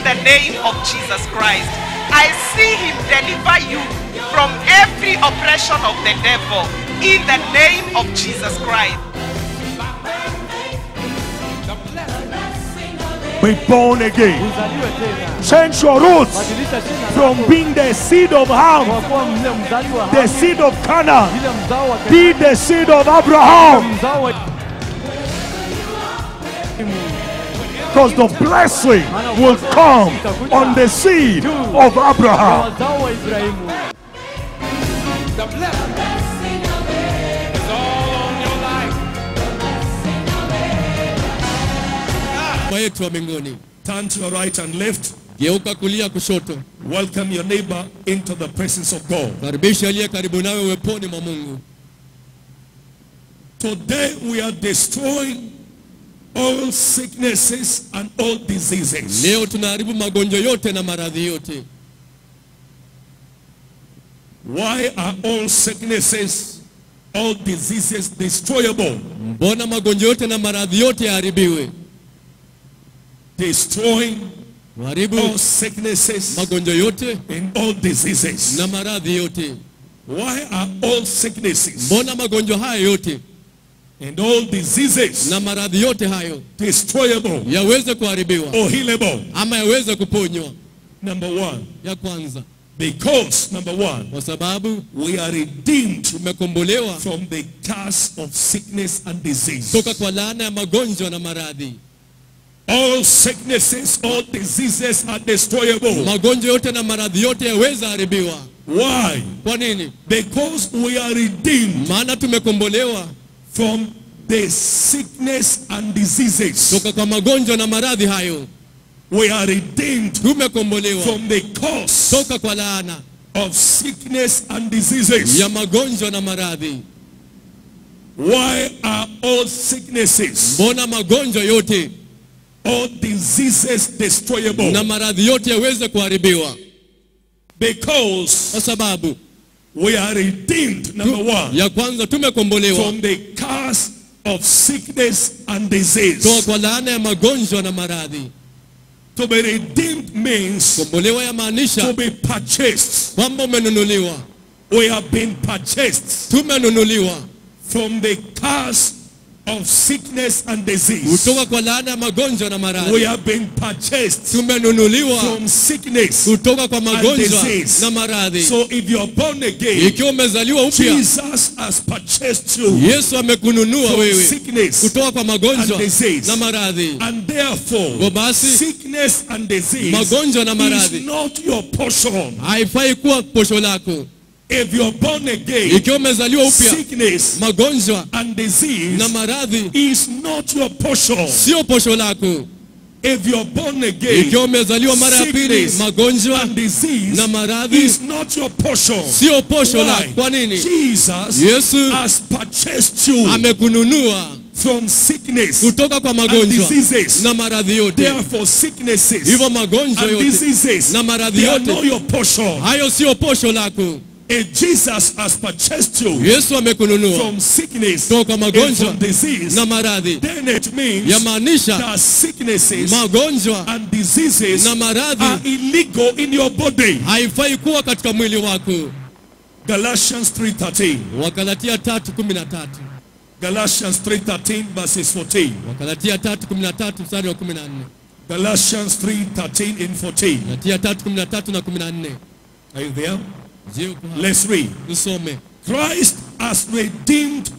the name of Jesus Christ. I see him deliver you from every oppression of the devil in the name of Jesus Christ. Be born again. Change your roots from being the seed of Ham, the seed of Canaan, be the seed of Abraham. Because the blessing will come on the seed of Abraham. The blessing is all on your life. Turn to your right and left. Geuka kulia kushoto. Welcome your neighbor into the presence of God. Karibisha aliye karibu nawe uweponi mwa Mungu. Today we are destroying all sicknesses and all diseases. Leo tunaharibu magonjwa yote na maradhi yote. Why are all sicknesses, all diseases destroyable? Mbona magonjwa yote na maradhi yote yaharibiwe? Destroying Waharibu all sicknesses magonjwa yote and all diseases. na maradhi yote. Why are all sicknesses Mbona magonjwa haya yote and all diseases na maradhi yote hayo destroyable yaweze kuharibiwa or healable? ama yaweze kuponywa? Number one, Ya kwanza, because number one, kwa sababu we are redeemed tumekombolewa from the curse of sickness and disease. toka kwa laana ya magonjwa na maradhi. All sicknesses, all diseases are destroyable. Magonjwa yote na maradhi yote yaweza haribiwa. Why? Kwa nini? Because we are redeemed Maana tumekombolewa from the sickness and diseases. toka kwa magonjwa na maradhi hayo. We are redeemed Tumekombolewa from the curse toka kwa laana of sickness and diseases. ya magonjwa na maradhi. Why are all sicknesses, Mbona magonjwa yote all diseases destroyable? na maradhi yote yaweze kuharibiwa? Because Kwa sababu we are redeemed, number one, ya kwanza tumekombolewa from the curse of sickness and disease. toka kwa laana ya magonjwa na maradhi. To be redeemed means Kombolewa to yamaanisha be purchased. kwamba umenunuliwa. We have been purchased Tumenunuliwa from the curse of sickness and disease. kutoka kwa laana ya magonjwa na We maradhi. have been purchased Tumenunuliwa from sickness kutoka kwa and magonjwa disease. na maradhi. So if you are born again, Ikiwa umezaliwa upya, Jesus has purchased you Yesu amekununua from wewe sickness kutoka kwa magonjwa and disease. na maradhi. And therefore, Kwa basi, sickness and disease magonjwa na is maradhi not your portion. haifai kuwa posho lako. If you are born again, Ikiwa umezaliwa upya, sickness magonjwa and disease na maradhi is not your portion. sio posho lako. If you are born again, Ikiwa umezaliwa mara ya pili, sickness magonjwa and disease na maradhi is not your portion. sio posho Why? lako. Kwa nini? Jesus Yesu has purchased you amekununua from sickness kutoka kwa and magonjwa diseases. na maradhi yote. Therefore, sicknesses Hivyo magonjwa and yote diseases, na maradhi they are yote not your portion. hayo sio posho lako. If Jesus has purchased you Yesu amekununua from sickness toka kwa and magonjwa from disease, na maradhi, then it means yamaanisha that sicknesses magonjwa and diseases na are maradhi illegal in your body. haifai kuwa katika mwili wako. Galatians 3:13. Wakalatia 3:13. Galatians 3:13 verses 14. Wakalatia 3:13 mstari wa 14. Galatians 3:13 and 14. Galatia 3:13 na 14. Are you there? Je, uko hapa? Let's read. Tusome. Christ has redeemed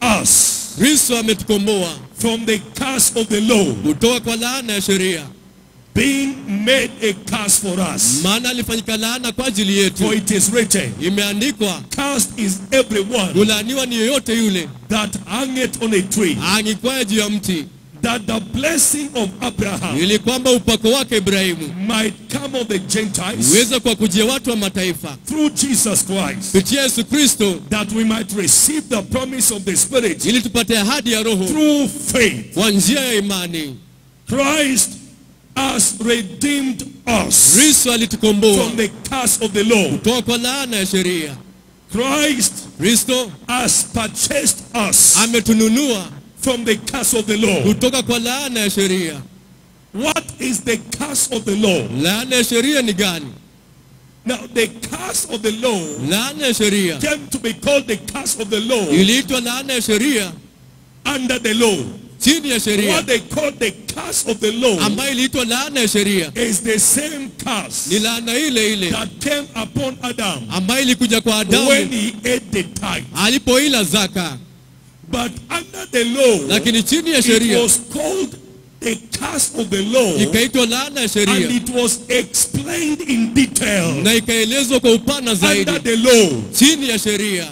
us Kristo ametukomboa from the curse of the law, kutoka kwa laana ya sheria, being made a curse for us. maana alifanyika laana kwa ajili yetu. For it is written, Imeandikwa, cursed is everyone kulaaniwa ni yeyote yule that hangeth on a tree, angikwaye juu ya mti, that the blessing of Abraham ili kwamba upako wake Ibrahimu might come on the Gentiles uweze kuwakujia watu wa mataifa through Jesus Christ, kupitia Yesu Kristo, that we might receive the promise of the Spirit ili tupate ahadi ya Roho through faith. kwa njia ya imani. Christ has redeemed us Kristo alitukomboa from the curse of the law. kutoka kwa laana ya sheria. Christ Kristo has purchased us ametununua from the curse of the law. kutoka kwa laana ya sheria. What is the curse of the law? Laana ya sheria ni gani? Now, the curse of the law Laana ya sheria came to be called the curse of the law iliitwa laana ya sheria under the law. chini ya sheria, What they call the curse of the law ambayo iliitwa laana ya sheria. is the same curse Ni laana ile ile that came upon Adam ambayo ilikuja kwa when Adamu he ate the tithe. alipoila zaka, But under the law, lakini chini ya it sheria was called the curse of the law, ikaitwa laana ya and sheria, it was explained in detail na ikaelezwa kwa upana zaidi under the law. chini ya sheria.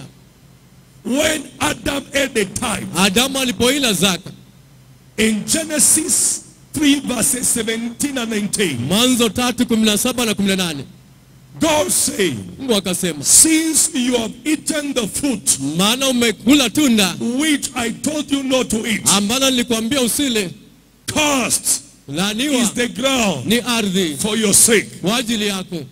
When Adam ate the tithe, Adamu alipoila zaka, in Genesis 3 verses 17 and 19, Mwanzo 3:17 na 18, God said, Mungu akasema, since you have eaten the fruit maana umekula tunda which I told you not to eat, ambalo nilikwambia usile, cursed laaniwa is the ground ni ardhi for your sake. kwa ajili yako.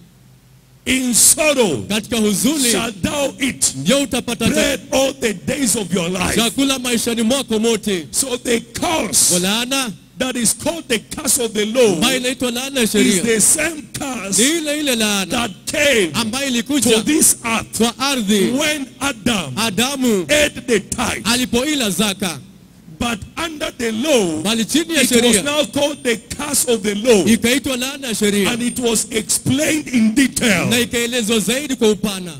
In sorrow Katika huzuni shall thou eat ndio utapata bread all the days of your life. chakula maishani mwako mote. So the Kwa curse laana that is called the curse of the law ambayo inaitwa laana ya is sheria the same curse ni ile ile laana that came ambayo to ilikuja this earth kwa ardhi when Adam Adamu ate the tithe. alipoila zaka, But under the law, bali chini ya it was sheria now called the curse of the law, ikaitwa laana ya sheria, and it was explained in detail na ikaelezwa zaidi kwa upana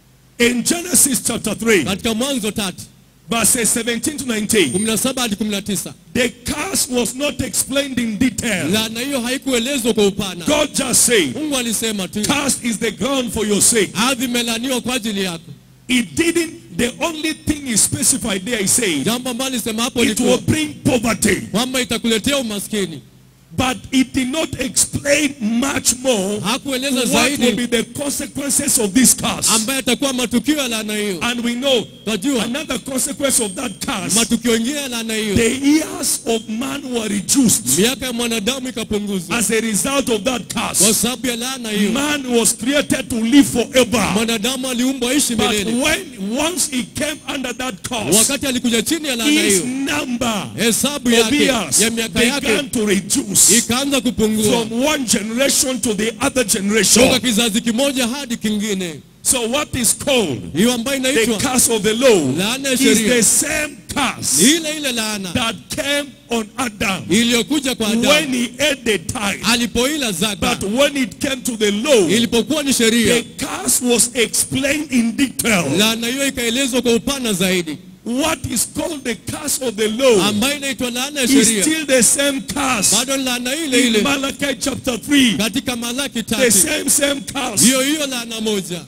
in Genesis chapter 3 katika Mwanzo 3 verses 17 to 19. 17 hadi 19. The curse was not explained in detail. Laana hiyo haikuelezwa kwa upana. God just said, Mungu alisema tu, cursed is the ground for your sake. ardhi imelaniwa kwa ajili yako. It didn't, the only thing is specified there, he said, Jambo ambalo alisema hapo it will ni bring poverty. kwamba itakuletea umaskini. But it did not explain much more Hakueleza what will zaidi be the consequences of this curse. ambaye atakuwa matukio ya laana hiyo. And we know Tajua another consequence of that curse, matukio mengine ya laana hiyo, the years of man were reduced miaka ya mwanadamu ikapunguzwa as a result of that kwa curse. sababu ya laana hiyo. Man was created to live forever. Mwanadamu aliumbwa aishi But milele. once he came under that curse, Wakati alikuja chini ya laana his hiyo, number hesabu of yake years ya miaka yake began to reduce ikaanza kupungua from one generation to the other toka generation. kizazi kimoja hadi kingine. So what is called Hiyo ambayo the inaitwa curse of the law laana ya is sheria the same curse ni ile ile laana that came on Adam iliyokuja kwa when Adamu he ate the tithe. alipoila zaka. But when it came to the law, Ilipokuwa ni the sheria, curse was explained in detail. laana hiyo ikaelezwa kwa upana zaidi. What is called the curse of the law Ambayo inaitwa laana ya is sheria still the same curse bado ni laana ile in ile Malachi chapter 3. katika Malaki The 3, same curse. hiyo hiyo laana moja.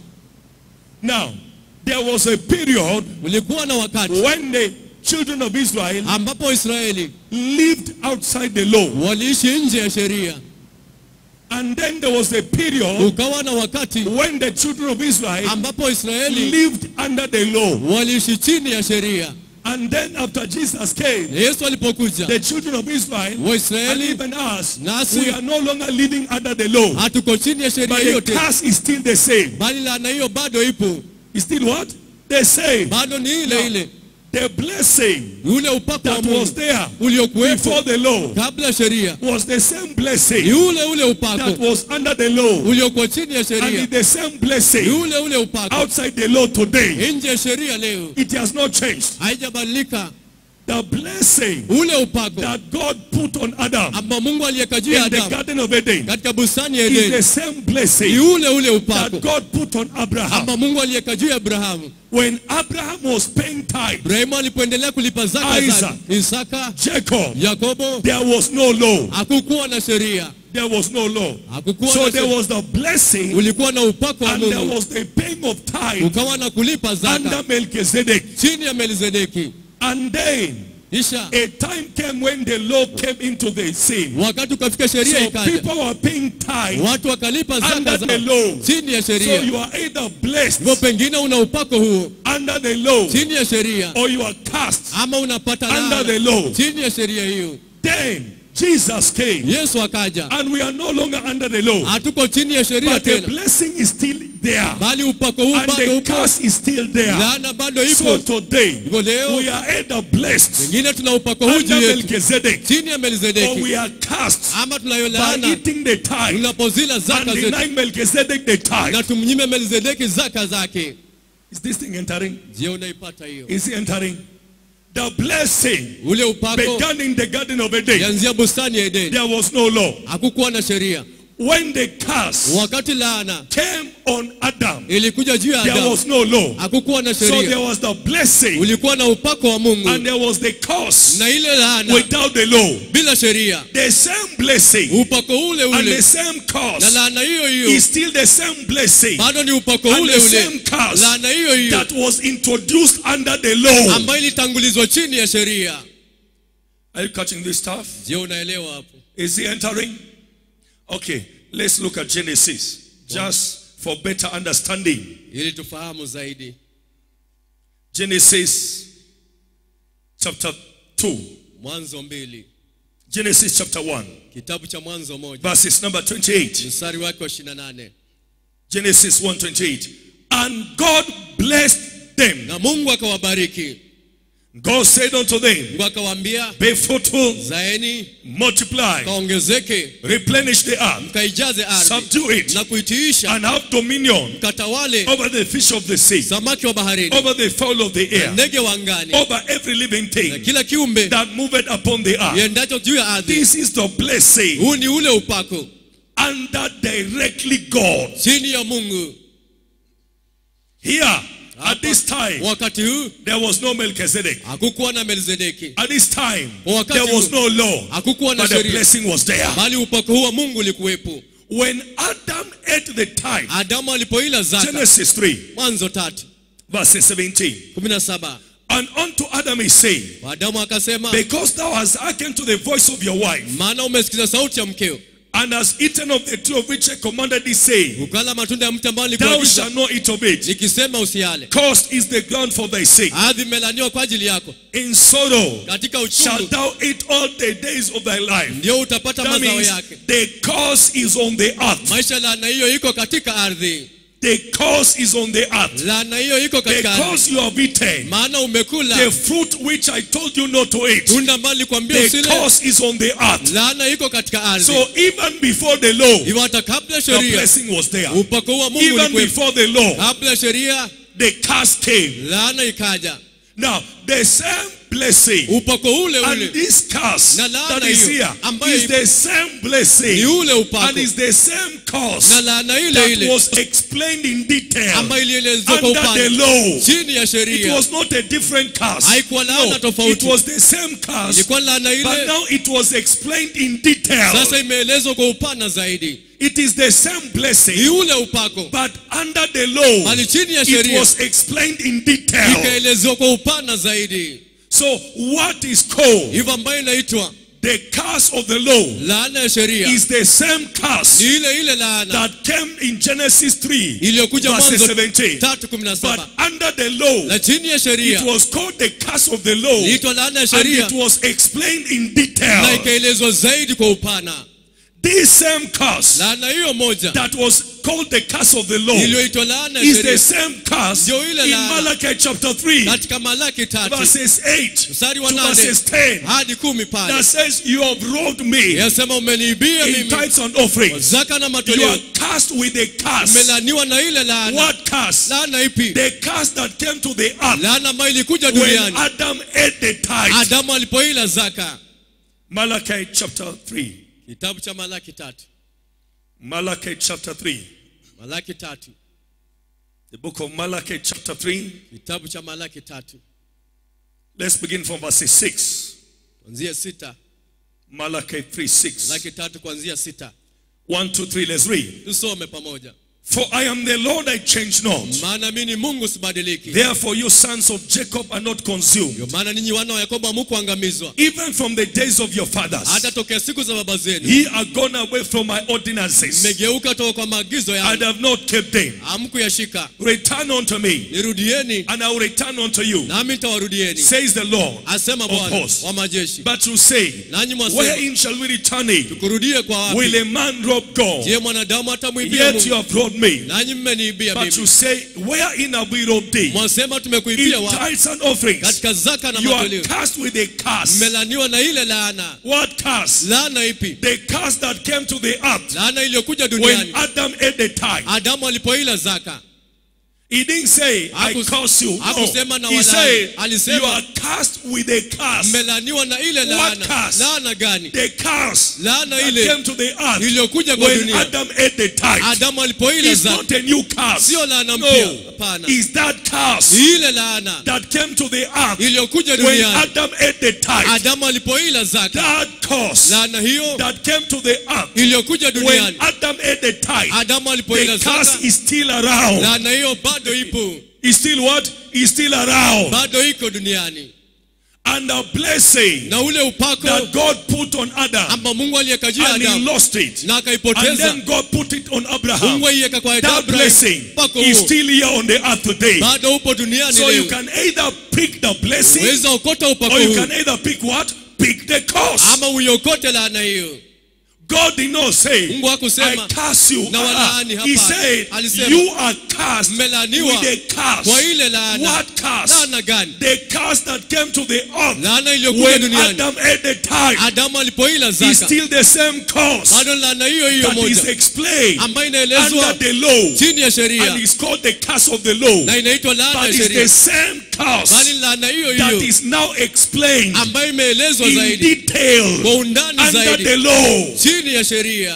Now, there was a period Ulikuwa na wakati when the children of Israel ambapo Israeli lived outside the law. waliishi nje ya sheria, And then there was a period ukawa na wakati when the children of Israel ambapo Israeli lived under the law. waliishi chini ya sheria. And then after Jesus came, Yesu alipokuja, the children of Israel and Waisraeli even us, nasi we are no longer living under the law. hatuko chini ya sheria But the yote, curse is still the same. bali laana hiyo bado ipo, It's still what? The same. bado ni ile ile. The blessing Ule upako wa that was Mungu there uliokuwepo before the law kabla ya sheria was the same ni blessing ule ule that upako was under the law. uliokuwa chini ya And sheria, it's the same ni blessing ule ule upako outside the law today. nje ya sheria leo, It has not changed. haijabadilika. The blessing Ule upako that God put on Adam ambao Mungu aliweka juu ya in the Adamu Garden of Eden katika bustani ya is the Edeni same ni blessing ule ule that upako God put on Abraham. ambao Mungu aliweka juu ya Abrahamu. When Abraham was paying tithe, Ibrahimu alipoendelea kulipa zaka Isaac, zake, Isaka, Jacob, Yakobo, there was no law. hakukuwa na sheria, There was no law. hakukuwa So na there sheria. was the blessing Ulikuwa na upako wa and there Mungu, was the paying of tithe ukawa na kulipa under zaka Melchizedek. chini ya Melizedeki. And then Kisha a time came when the law came into the scene. wakati ukafika sheria So ikaja, people were paying tithe watu wakalipa under zaka the zao law. chini ya So sheria. you are either blessed Hivyo pengine una upako huo under the law chini ya sheria, or you are cast ama unapata under the laana law. chini ya sheria hiyo. Then Jesus came Yesu akaja, and we are no longer under the law. hatuko chini ya sheria But the tena, blessing is still there. bali upako huu And bado the upo, curse is still there. laana bado So ipo. today, Hivyo leo we are either blessed wengine tuna upako huu under juu yetu Melchizedek, chini ya or Melkizedeki, we are cast ama tunayo by laana eating the tithe tunapozila and zaka zetu denying Melchizedek the tithe. na tumnyime Melkizedeki zaka zake. Is this thing entering? Je, unaipata hiyo? Is it entering? The blessing Ule upako began in the Garden of Eden. yanzia bustani ya Edeni, There was no law. hakukuwa na sheria. When the curse Wakati laana came on Adam, ilikuja juu ya there Adamu, was no law. hakukuwa na So there sheria. was the blessing Ulikuwa na upako wa Mungu and there was the curse na ile laana without the law. bila sheria. The same blessing Upako ule and ule the same na curse laana hiyo hiyo is still the same blessing bado ni upako and ule the ule, same curse laana hiyo hiyo that was introduced under the law. ambayo ilitangulizwa chini ya sheria. Are you catching this stuff? Je, unaelewa hapo? Is he entering? Okay, let's look at Genesis just for better understanding. Ili tufahamu zaidi. Genesis chapter 2. Mwanzo 2, Genesis chapter 1, kitabu cha Mwanzo 1 verses number 28. mstari wake wa 28. Genesis 1:28. And God blessed them. Na Mungu akawabariki. God said unto them, Mungu akawaambia, be fruitful, zaeni, multiply, kaongezeke, replenish the earth, mkaijaze ardhi subdue it, na kuitiisha, and have dominion mkatawale over the fish of the sea, samaki wa baharini, over the fowl of the na air, ndege wa angani, over every living na thing kila kiumbe that moveth upon the earth. iendacho juu ya ardhi. This is the blessing Huu ni ule upako under directly God. chini ya Mungu. Here, at this time, Wakati huu there was no Melchizedek. hakukuwa na Melkizedeki, At this time, Wakati there was no law, hakukuwa na but the sheria, blessing was there. bali upako huu wa Mungu ulikuwepo. When Adam ate the tithe, Adamu alipoila zaka, Genesis 3, Mwanzo 3 verses 17. 17, And unto Adam he said, Adamu akasema, because thou hast hearkened to the voice of your wife, maana umesikiza sauti ya mkeo, and hast eaten of the tree of which I commanded thee, saying, ukala matunda ya mti ambao thou nilikuagiza, shalt not eat of it. nikisema usiale. Cursed is the ground for thy sake. Ardhi imelaniwa kwa ajili yako, In sorrow katika shalt uchungu thou eat all the days of thy life. ndio utapata That mazao means yake. the curse is on the earth. Maisha laana hiyo iko katika ardhi, The curse is on the earth. laana hiyo iko katika ardhi, Because you have eaten maana umekula the fruit which I told you not to eat. tunda ambalo nilikwambia The usile, curse is on the earth. laana iko katika ardhi. So even before the law, Hivyo hata kabla the sheria, blessing was there. upako wa Mungu Even ulikuwepo. before the law, Kabla sheria, the curse came. laana ikaja. Now, the same blessing Upako ule and ule this curse na laana that is hiyo, here ambayo is the same ni blessing ule upako and is the same curse na laana ile that ile was explained in detail ambayo ilielezwa kwa under the upana law. chini ya It sheria. was not a different curse. Haikuwa laana No, it tofauti, was the same curse, ilikuwa laana but ile, now it was explained in detail. sasa imeelezwa kwa upana zaidi. It is the same Ni blessing, ule upako, but under the law, bali chini ya it sheria was explained in detail. ikaelezwa kwa upana zaidi. So what is called Hivyo ambayo inaitwa the curse of the law laana ya sheria is the same curse ni ile ile laana that came in Genesis 3, iliyokuja verse Mwanzo 17. 3:17. But under the law, Na chini ya it sheria was called the curse of the law, iliitwa laana ya and sheria it was explained in na detail. ikaelezwa zaidi kwa upana. This same curse Laana hiyo moja that was called the curse of the law iliyoitwa laana ya is the sheria same curse Ndio ile in laana. Malachi chapter 3, katika Malaki 3 verses 8 mstari wa to 8 verses 10, hadi 10 pale that says, you have robbed me yasema, umeniibia in mimi tithes and offerings. zaka na You matoleo, are cursed with a curse. umelaniwa na ile laana. What curse? Laana ipi? The curse that came to the earth Laana ambayo ilikuja when duniani Adam ate the tithe. Adamu alipoila zaka. Malachi chapter 3. Kitabu cha Malaki 3. Malachi chapter 3. Malaki 3. The book of Malachi chapter 3. Kitabu cha Malaki 3. Let's begin from verse 6. Kuanzia 6. Malachi 3:6. Malaki 3 kuanzia 6. 1, 2, 3, let's read. Tusome pamoja. For I am the Lord, I change not. Maana mimi ni Mungu sibadiliki. Therefore you sons of Jacob are not consumed. Ndio maana ninyi wana wa Yakobo hamkuangamizwa. Even from the days of your fathers, Hata tokea siku za baba zenu ye are gone away from my ordinances, mmegeuka toka kwa maagizo and yangu, have not kept them. hamkuyashika. Return unto me, Nirudieni and I will return unto you, nami nitawarudieni, says the Lord asema of Bwana hosts. wa majeshi. But you say, Nanyi mwasema, wherein shall we return it? kurudie kwa Will wapi? a man rob God? Je, mwanadamu atamwibia Yet you Mungu? have robbed robbed me. nanyi mmeniibia But mimi. you say, wherein have we robbed thee? Mwasema tumekuibia In wapi? tithes and offerings. Katika zaka na You are matoleo. cursed with a curse. Mmelaniwa na ile laana. What curse? Laana ipi? The curse that came to the earth Laana iliyokuja when duniani Adam ate the tithe. Adamu alipoila zaka. He didn't say, I curse you. Hakusema na No. He walaani. said, Alisema, you are cursed with a curse. mmelaniwa na ile What laana. curse? Laana gani? The curse Laana that ile came to the earth iliyokuja kwa when dunia. Adam ate the tithe. Adamu alipoila It's zaka. not a new curse. Sio laana mpya. No. Hapana. It's that curse Ile laana that came to the earth iliyokuja when duniani. Adam ate the tithe. Adamu alipoila zaka. That curse Laana hiyo that came to the earth iliyokuja when duniani. Adam ate the tithe. Adamu alipoila The curse zaka. is still around. Laana hiyo bado ipo. Is still what? Is still around. Bado iko duniani. And the blessing Na ule upako that God put on Adam, amba Mungu aliweka juu ya and he Adamu lost it. na And akaipoteza. then God put it on Abraham. Mungu aliweka kwa That Abraham. blessing Upako is huo still here on the earth today. bado upo duniani So you leo. can either pick the blessing Weza okota upako or you huu can either pick what? Pick the curse. ama uiokote laana hiyo. God did not say, Mungu hakusema I curse you. na walaani. He Hapana. said, Alisema, you are cursed mmelaaniwa with a curse. kwa ile laana. What curse? Laana gani? The curse that came to the earth Laana iliyokuja when duniani. Adam ate the tithe Adamu alipoila is zaka. still the same curse Bado laana hiyo hiyo that is moja explained ambayo under inaelezwa the law, chini ya sheria and it's called the curse of the law. na inaitwa laana But ya it's the sheria. same curse Bali laana hiyo that hiyo is now explained ambayo imeelezwa in zaidi detail kwa undani under zaidi the law. chini ya sheria.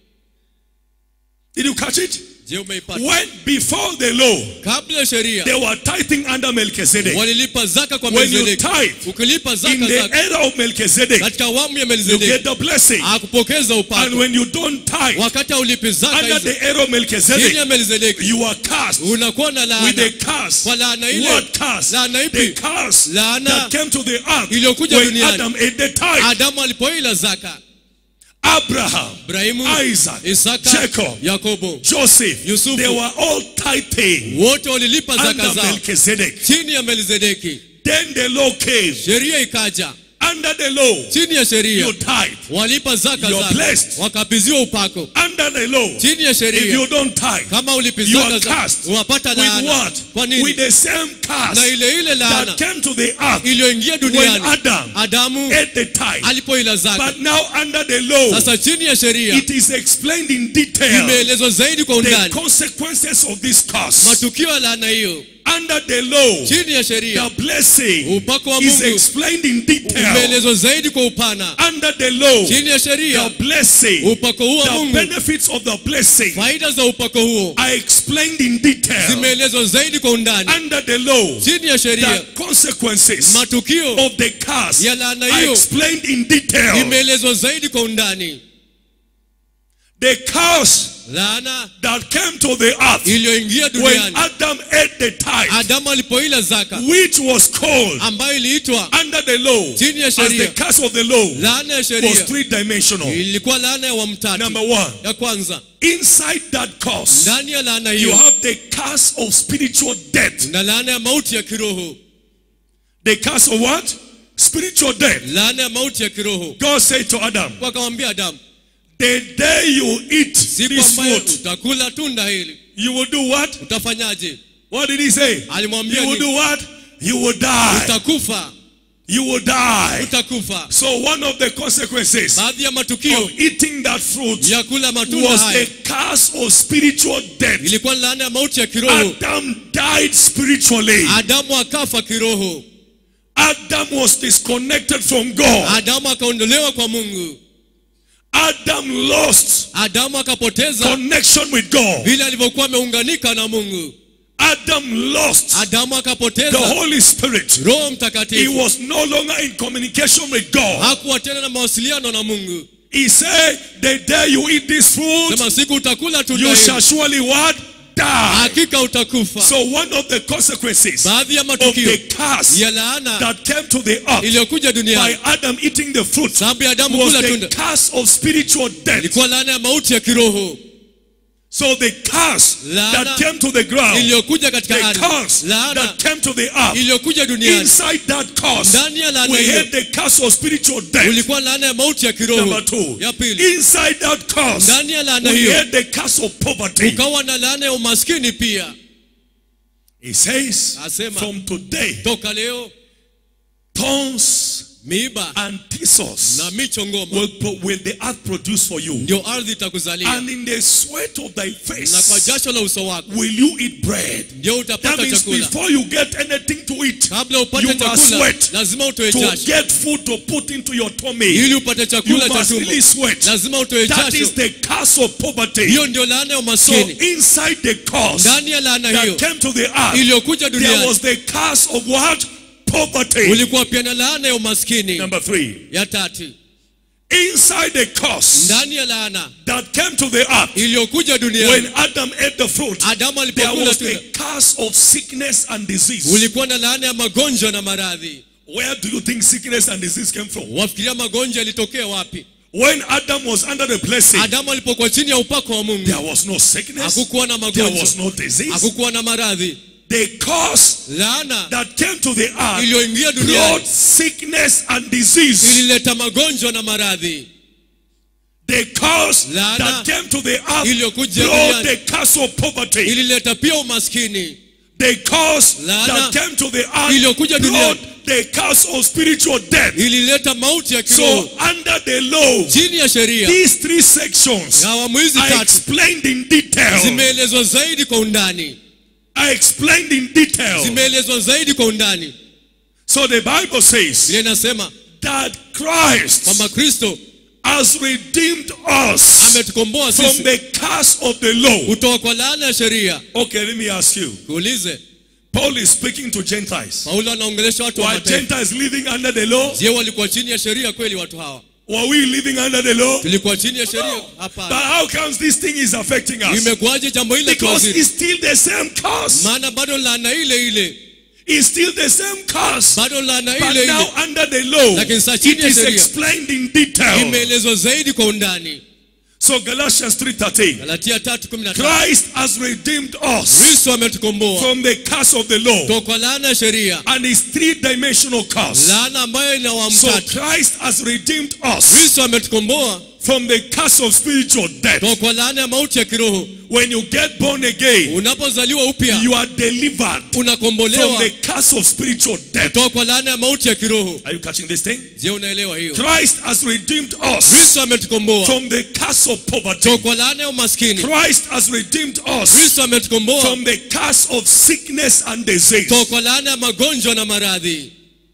Did you catch it? Je, umeipata? When before the law, Kabla ya sheria they were tithing under Melchizedek. walilipa zaka kwa When you Melkizedeki. tithe Ukilipa in zaka the zaka era of Melchizedek, katika awamu ya you get Melkizedeki the blessing. akupokeza And upako. when you don't tithe Wakati haulipi zaka under hizo the era of chini ya Melchizedek, Melkizedeki you are cursed unakuwa na with a laana. curse. Kwa laana ile. What curse? Laana ipi? The curse Laana that came to the earth iliyokuja when duniani. Adam ate the tithe. Adamu alipoila zaka. Abraham, Ibrahimu, Isaac, Isaka, Jacob, Yakobo, Joseph, Yusufu. they were all tithing wote walilipa under zaka zao Melchizedek. chini ya Melkizedeki. Then the law came. Sheria ikaja. Under the law, Chini ya sheria you tithe. walipa zaka You're zao blessed. wakapiziwa upako. Under the law, Chini ya if sheria you don't tithe, kama ulipi you are zaka zao cursed unapata with laana. what? Kwa With nini? the same Na curse ile ile that laana came to the earth iliyoingia when duniani Adam Adamu ate the tithe. alipoila zaka. But now under the law, Sasa chini ya sheria it is explained in detail imeelezwa zaidi kwa the undani consequences of this curse. matukio ya laana hiyo. Under the law, Chini ya sheria the blessing upako wa is Mungu explained in detail. umeelezwa zaidi kwa upana. Under the law, Chini ya sheria the blessing, upako huo wa the Mungu, benefits of the blessing faida za upako huo are explained in detail. zimeelezwa zaidi kwa undani. Under the law, Chini ya sheria the consequences matukio of the curse ya laana are hiyo explained in detail. imeelezwa zaidi kwa undani. The curse Laana that came to the earth iliyoingia when duniani Adam ate the tithe, Adamu alipoila zaka, which was called ambayo iliitwa under the law chini ya as the sheria curse of the law, laana ya was sheria, three-dimensional. ilikuwa laana ya wa mtatu. Number one, Ya kwanza, inside that curse, ndani ya laana you hiyo have the curse of spiritual death. na laana ya mauti ya kiroho. The curse of what? Spiritual death. Laana ya mauti ya kiroho. God said to Adam, Kwa akamwambia Adamu, the day you eat siku this ambayo fruit, utakula tunda hili you will do what? utafanyaje? What did he say? Alimwambia You will nini? do what? You will die. Utakufa, You will die. utakufa. So one of the consequences Baadhi ya matukio of eating that fruit ya kula matunda was haya a curse of spiritual death. ilikuwa laana ya mauti ya kiroho. Adam died spiritually. Adamu akafa kiroho. Adam was disconnected from God. Adamu akaondolewa kwa Mungu. Adam lost Adamu akapoteza connection with God. vile alivyokuwa ameunganika na Mungu. Adam lost Adamu the akapoteza Holy Spirit. Roho He Mtakatifu. was no longer in communication with God. Hakuwa tena na mawasiliano na Mungu. He said, the day you eat this fruit, Sema siku utakula tunda you hili, shall surely what? Die. hakika utakufa. So one of the consequences Baadhi ya of matukio the curse ya laana that came to the earth iliyokuja by duniani Adam eating the fruit sababu ya Adamu was kula the tunda curse of spiritual death. ilikuwa laana ya mauti ya kiroho. So the curse Laana that came to the ground, iliyokuja katika the ardhi, curse laana that came to the earth, iliyokuja duniani, inside that curse, ndani ya laana we hiyo had the curse of spiritual death. ulikuwa laana ya mauti ya kiroho. Number 2, Ya pili, inside that curse, ndani ya laana we hiyo had the curse of poverty. ukawa na laana ya umaskini pia. He says, Asema, from today, toka leo thorns miiba and thistles na michongoma will the earth produce for you. ndio ardhi itakuzalia, And in the sweat of thy na kwa face jasho la uso wako will you eat bread. ndio That utapata means chakula. before you get anything to eat, Kabla you upate must chakula sweat. lazima utoe To jasho. get food to put into your tummy, Ili upate you chakula cha must tumbo really sweat. lazima utoe That is jasho. the curse of poverty. Hiyo ndio laana ya So umaskini. inside the curse Ndani ya laana hiyo that came to the earth, iliyokuja there duniani was the curse of what? Poverty. ulikuwa pia na laana ya umaskini. Number 3, Ya tatu, inside the curse ndani ya laana that came to the earth, iliyokuja when duniani, Adam ate the fruit, Adamu there alipokula was the tunda, curse of sickness and disease. ulikuwa na laana ya magonjwa na maradhi. Where do you think sickness and disease came from? Wafikiria magonjwa yalitokea wapi? When Adam was under the blessing, Adamu alipokuwa chini ya upako wa Mungu, there was no sickness, hakukuwa na there magonjwa, was no disease. hakukuwa na maradhi. The curse Laana that came to the earth iliyoingia brought duniani sickness and disease. ilileta magonjwa na maradhi. The curse Laana that came to the earth iliyokuja brought duniani the curse of poverty. ilileta pia umaskini. The curse Laana that came to the earth iliyokuja brought duniani the curse of spiritual death. ilileta mauti ya So kiroho. under the law, Chini ya sheria, these 3 sections awamu hizi I tatu explained in detail. zimeelezwa zaidi kwa undani, I explained in detail. zimeelezwa zaidi kwa undani. So the Bible says Biblia inasema that Christ kwamba Kristo has redeemed us ametukomboa from sisi the curse of the law. kutoka kwa laana ya sheria. Okay, let me ask you. Kuulize, Paul is speaking to Gentiles. Paulo anaongelesha watu wa Were mataifa. Gentiles living under the law? Je, walikuwa chini ya sheria kweli watu hawa? Were we living under the law? Tulikuwa chini ya sheria? But Hapana. how comes this thing is affecting us? Imekuwaje jambo hili Because tuazidi? it's still the same curse. Maana bado laana ile ile, It's still the same curse. bado laana But ile now ile, under the law, lakini sasa it chini ya is sheria explained in detail. imeelezwa zaidi kwa undani. So Galatians 3:13. Galatia 3:15. Christ has redeemed us Kristo ametukomboa from the curse of the law. kutoka kwa laana ya sheria, And it's 3-dimensional curse. laana ambayo ina wa So mtatu. Christ has redeemed us Kristo ametukomboa from the curse of spiritual death. kutoka kwa laana ya mauti ya kiroho. When you get born again, Unapozaliwa upya you are delivered from unakombolewa the curse of spiritual death. kutoka kwa laana ya mauti ya kiroho. Are you catching this thing? Je, unaelewa hiyo? Christ has redeemed us Kristo ametukomboa from the curse of poverty. kutoka kwa laana ya umaskini. Christ has redeemed us Kristo ametukomboa from the curse of sickness and disease. kutoka kwa laana ya magonjwa na maradhi.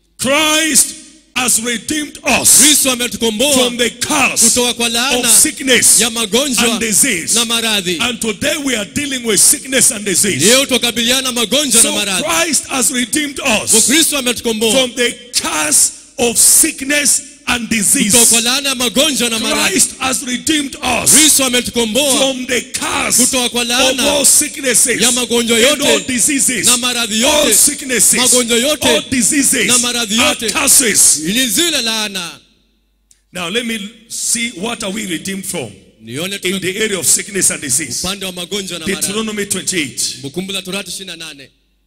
Christ has redeemed us Kristo ametukomboa from the curse kutoka kwa of laana sickness ya magonjwa and disease. na maradhi. And today we are dealing with sickness and disease. Leo tukabiliana na magonjwa na So maradhi. Christ has redeemed us Kristo ametukomboa from the curse of sickness and disease. kutoka kwa laana ya magonjwa na maradhi. Christ has redeemed us Kristo ametukomboa from the curse kutoka kwa of laana all sicknesses ya magonjwa and all yote diseases. na maradhi All yote, sicknesses, magonjwa yote all diseases na maradhi are yote. curses. Ili zile laana. Now let me see what are we redeemed from Nione in the area of sickness and disease. upande wa magonjwa na maradhi. Deuteronomy 28. Kumbukumbu la Torati 28.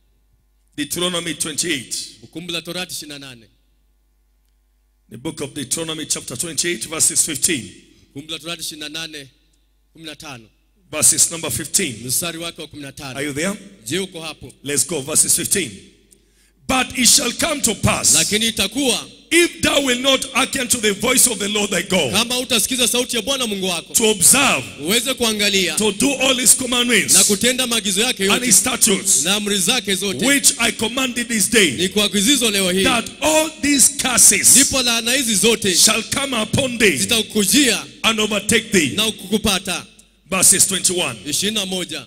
Deuteronomy 28. Kumbukumbu la Torati 28. The book of Deuteronomy chapter 28 verses 15. Kumbukumbu la Torati 28 15. Verses number 15. Mstari wake wa Are 15. you there? Je, uko hapo? Let's go. Verses 15. But it shall come to pass, Lakini itakuwa if thou wilt not hearken to the voice of the Lord thy God, kama utasikiza sauti ya Bwana Mungu wako, to observe, uweze kuangalia to do all his na commandments kutenda maagizo yake and yote his statutes, na amri zake zote, which I commanded this day, ni kuagizizo leo hii, that all these curses ndipo laana hizi zote shall come upon thee zitakujia and overtake thee. na kukupata. Verses 21. 21.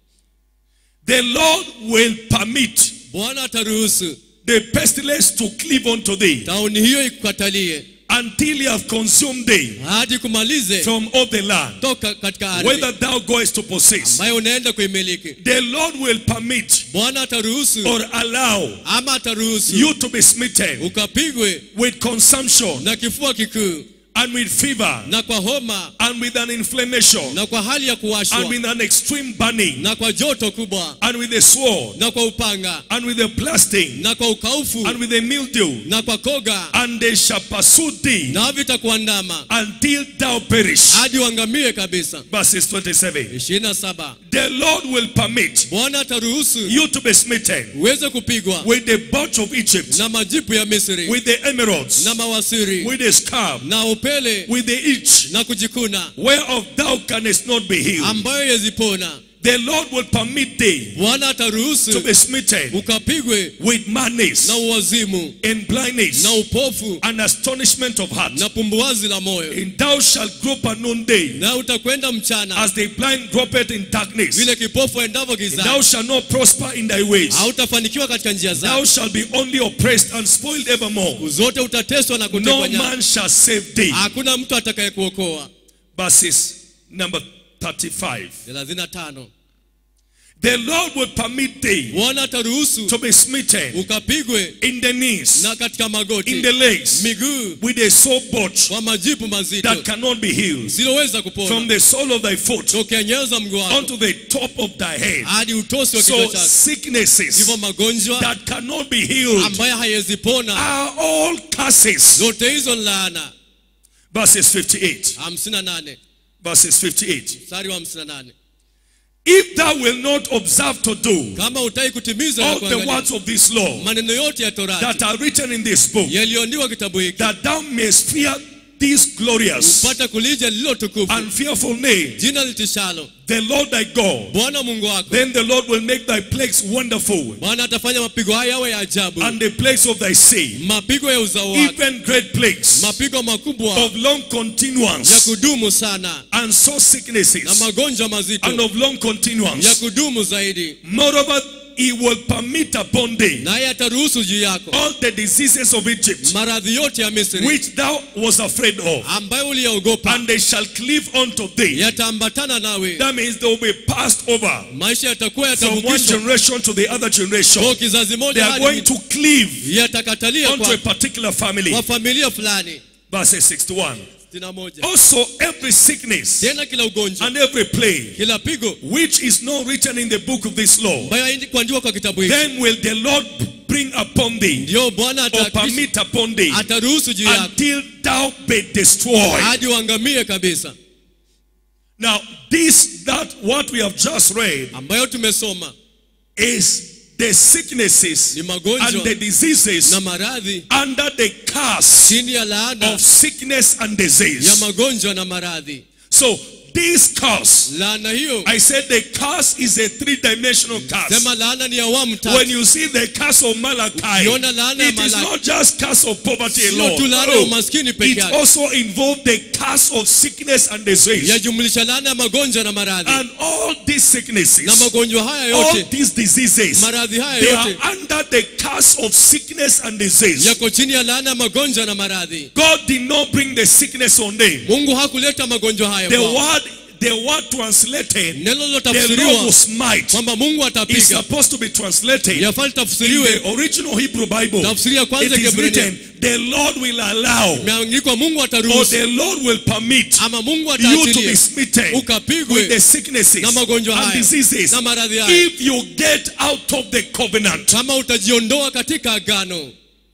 The Lord will permit Bwana ataruhusu the pestilence to cleave unto thee tauni hiyo ikukatalie until he have consumed thee hadi kumalize from all the land, toka katika ardhi whether thou goest to possess. ambayo unaenda kuimiliki. The Lord will permit Bwana ataruhusu or allow ama ataruhusu you to be smitten ukapigwe with consumption na kifua kikuu and with fever, na kwa homa, and with an inflammation, na kwa hali ya and kuwashwa, with an extreme burning, na kwa joto kubwa, and with a sword, na kwa upanga, and with a blasting, na kwa ukaufu, and with a mildew, na kwa koga, and they shall pursue thee na vitakuandama until thou perish. hadi uangamie kabisa. Verses 27. 27. The Lord will permit Bwana ataruhusu you to be smitten uweze kupigwa with the birds of Egypt, na majipu ya Misri, with the emeralds, na mawasiri, with the scab, na upele, with the itch, na kujikuna, whereof thou canst not be healed. ambayo yazipona. The Lord will permit thee Bwana to ataruhusu be smitten ukapigwe with madness, na uwazimu, and blindness, na upofu, and astonishment of heart. na pumbuazi la moyo. And thou shalt grope at noonday, Na utakwenda mchana as the blind gropeth in darkness. vile kipofu endavyo And thou gizani. shalt not prosper in thy ways. Hautafanikiwa katika njia Thou zako. shalt be only oppressed and spoiled evermore. Zote utateswa na kutekwa No nyara. man shall save thee. Hakuna mtu atakayekuokoa. Verses number 35. 35. The Lord will permit thee Bwana ataruhusu to be smitten ukapigwe in the knees, na katika magoti, in the legs, miguu, with a sore botch kwa majipu mazito that cannot be healed, siloweza from kupona, the sole of thy foot tokea nyayo za mguu wako unto the top of thy head. hadi utosi wa So kichwa chako. sicknesses Hivyo magonjwa that cannot be healed ambayo hayezipona, are all curses. zote hizo ni laana. Verses 58. 58. Verses 58. Mstari wa 58. If thou will not observe to do Kama hutaki kutimiza na all the kuangalia words of this law maneno yote ya that Torati are written in this book, yaliyoandikwa kitabu hiki, that thou mayst fear this glorious upata kulija lilo tukufu, and fearful name, jina litishalo, the Lord thy God, Bwana Mungu wako. then the Lord will make thy plagues wonderful, Bwana atafanya mapigo haya yawe ya ajabu, and the plagues of thy seed, mapigo ya uzao wako, even great plagues mapigo makubwa of long ya continuance, kudumu sana, and sore na sicknesses, magonjwa and mazito of long ya continuance. kudumu zaidi. Moreover, he will permit upon thee Naye ataruhusu juu yako all the diseases of Egypt, maradhi yote ya Misri which thou was afraid of, ambayo uliyaogopa, and they shall cleave unto thee. yataambatana nawe. That means they will be passed over Maisha yatakuwa from one yatavukishwa generation to the other generation. kwa kizazi They moja are hadi going to cleave yatakatalia unto a kwa particular family. familia fulani. Verse 61. 61. Also every sickness Tena kila ugonjwa, and every plague kila pigo which is not written in the book of this law, ambayo haindi kuandikwa kwa kitabu hiki, then will the Lord bring upon thee, ndio Bwana or atahakikisha, permit upon thee, ataruhusu juu yako until thou be destroyed. hadi uangamie kabisa. Now this, that what we have just read Ambayo tumesoma is the sicknesses ni and magonjwa the diseases na maradhi under the curse chini ya laana of sickness and ya disease. magonjwa na maradhi. So this curse, Laana hiyo, I said the curse is a three-dimensional curse. sema laana ni awamu When tatu. you see the curse of Malachi, Ukiona laana ya it is Malaki, not just curse of poverty sio alone. tu laana ya umaskini peke It yake, also involved the curse of sickness and disease. yajumlisha laana ya magonjwa na maradhi. And all these sicknesses, Na magonjwa haya all yote, these diseases, maradhi haya they are yote under the curse of sickness and disease. yako chini ya laana ya magonjwa na maradhi. God did not bring the sickness on them. Mungu hakuleta magonjwa haya kwao. The word translated, Neno the Lord lilotafsiriwa will smite, kwamba Mungu is atapiga, supposed to be translated yafaa in tafsiriwe the original Hebrew Bible. tafsiri ya It kwanza is Kiebrania, written, the Lord will allow, imeandikwa Mungu or ataruhusu, the Lord will permit ama Mungu you to be ataachilia smitten ukapigwe with the sicknesses na magonjwa and haya diseases na maradhi haya, if you get out of the covenant. kama utajiondoa katika agano.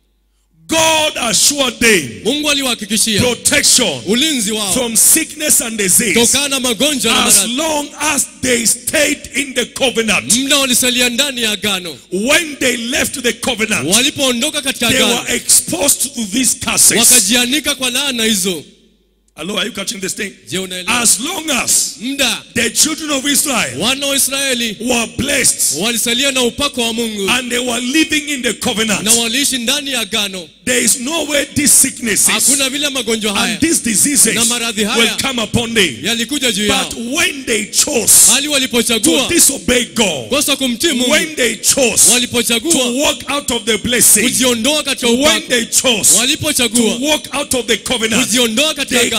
God assured them Mungu aliwahakikishia protection ulinzi wao from sickness and disease tokana na magonjwa na as maradhi, long as they stayed in the covenant. muda walisalia ndani ya agano. When they left the covenant, Walipoondoka katika they agano, were exposed to these curses. wakajianika kwa laana hizo. Hello, are you catching this thing? Je, unaelewa? As long as Muda the children of Israel wana wa Israeli were blessed walisalia na upako wa Mungu and they were living in the covenant, na waliishi ndani ya agano, there is no way these sicknesses hakuna vile magonjwa haya and these diseases na maradhi haya will come upon them. yalikuja juu yao. But when they chose Hali to walipochagua disobey God, kosa kumtii Mungu, when they chose to walipochagua walk out of the blessing, kujiondoa katika when upako, they chose to walipochagua walk out of the covenant, kujiondoa katika they agano,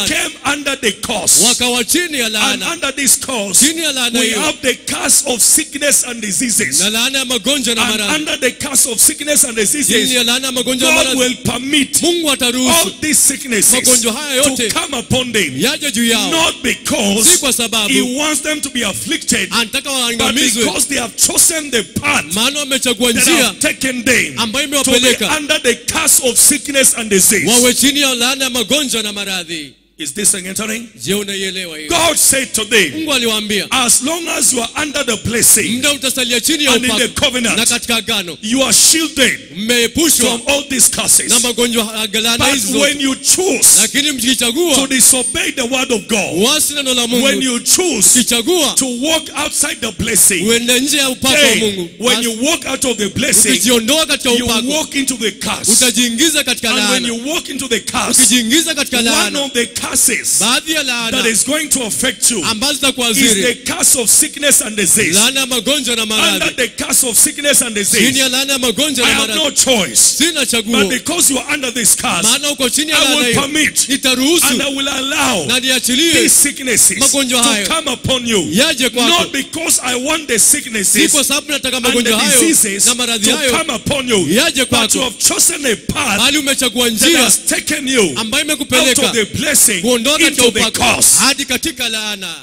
laana, came under the curse. wakawa chini ya And laana. under this curse, Chini ya laana we hiyo, have the curse of sickness and diseases. na laana ya magonjwa na And maradhi. under the curse of sickness and Chini diseases, ya laana ya magonjwa na God maradhi, will permit Mungu all ataruhusu these sicknesses magonjwa haya to yote come upon them. yaje juu yao, Not si because kwa sababu He wants them to be afflicted, anataka but waangamizwe, because they have chosen the path maana wamechagua that njia have taken them ambayo to be imewapeleka under the curse of sickness and disease. wawe chini ya laana ya magonjwa na maradhi. Is this entering? Je, unaielewa hiyo? God said to them, Mungu aliwaambia, as long as you are under the blessing muda utasalia chini ya and in the upako covenant, na katika agano, you are shielded mmeepushwa from all these curses. na magonjwa laana hizi But when zote. you choose Lakini to mkichagua disobey the word of God, uasi neno la when Mungu, you choose ukichagua to walk outside the blessing, uende nje ya upako wa then Mungu, when you walk out of the blessing, ukijiondoa katika you upako walk into the curse. utajiingiza katika And when you laana. walk into the curse, Ukijiingiza katika one laana, of the curses baadhi ya that laana is going to affect you ambazo is zitakuathiri, the curse of sickness and disease. laana ya magonjwa na Under maradhi. the curse of sickness and Chini disease, ya laana ya magonjwa I na have no maradhi choice. sina But chaguo, because you are under this curse, maana uko chini ya I laana will hiyo, permit nitaruhusu and I will allow na niachilie these sicknesses magonjwa to hayo come upon you. yaje kwako, Not because I want the si sicknesses kwa sababu nataka and the magonjwa hayo diseases na maradhi to hayo come upon you, yaje but you kwako, have chosen a path bali umechagua that njia has taken you ambayo out imekupeleka of the blessing kuondoka katika into the upako curse. hadi katika laana.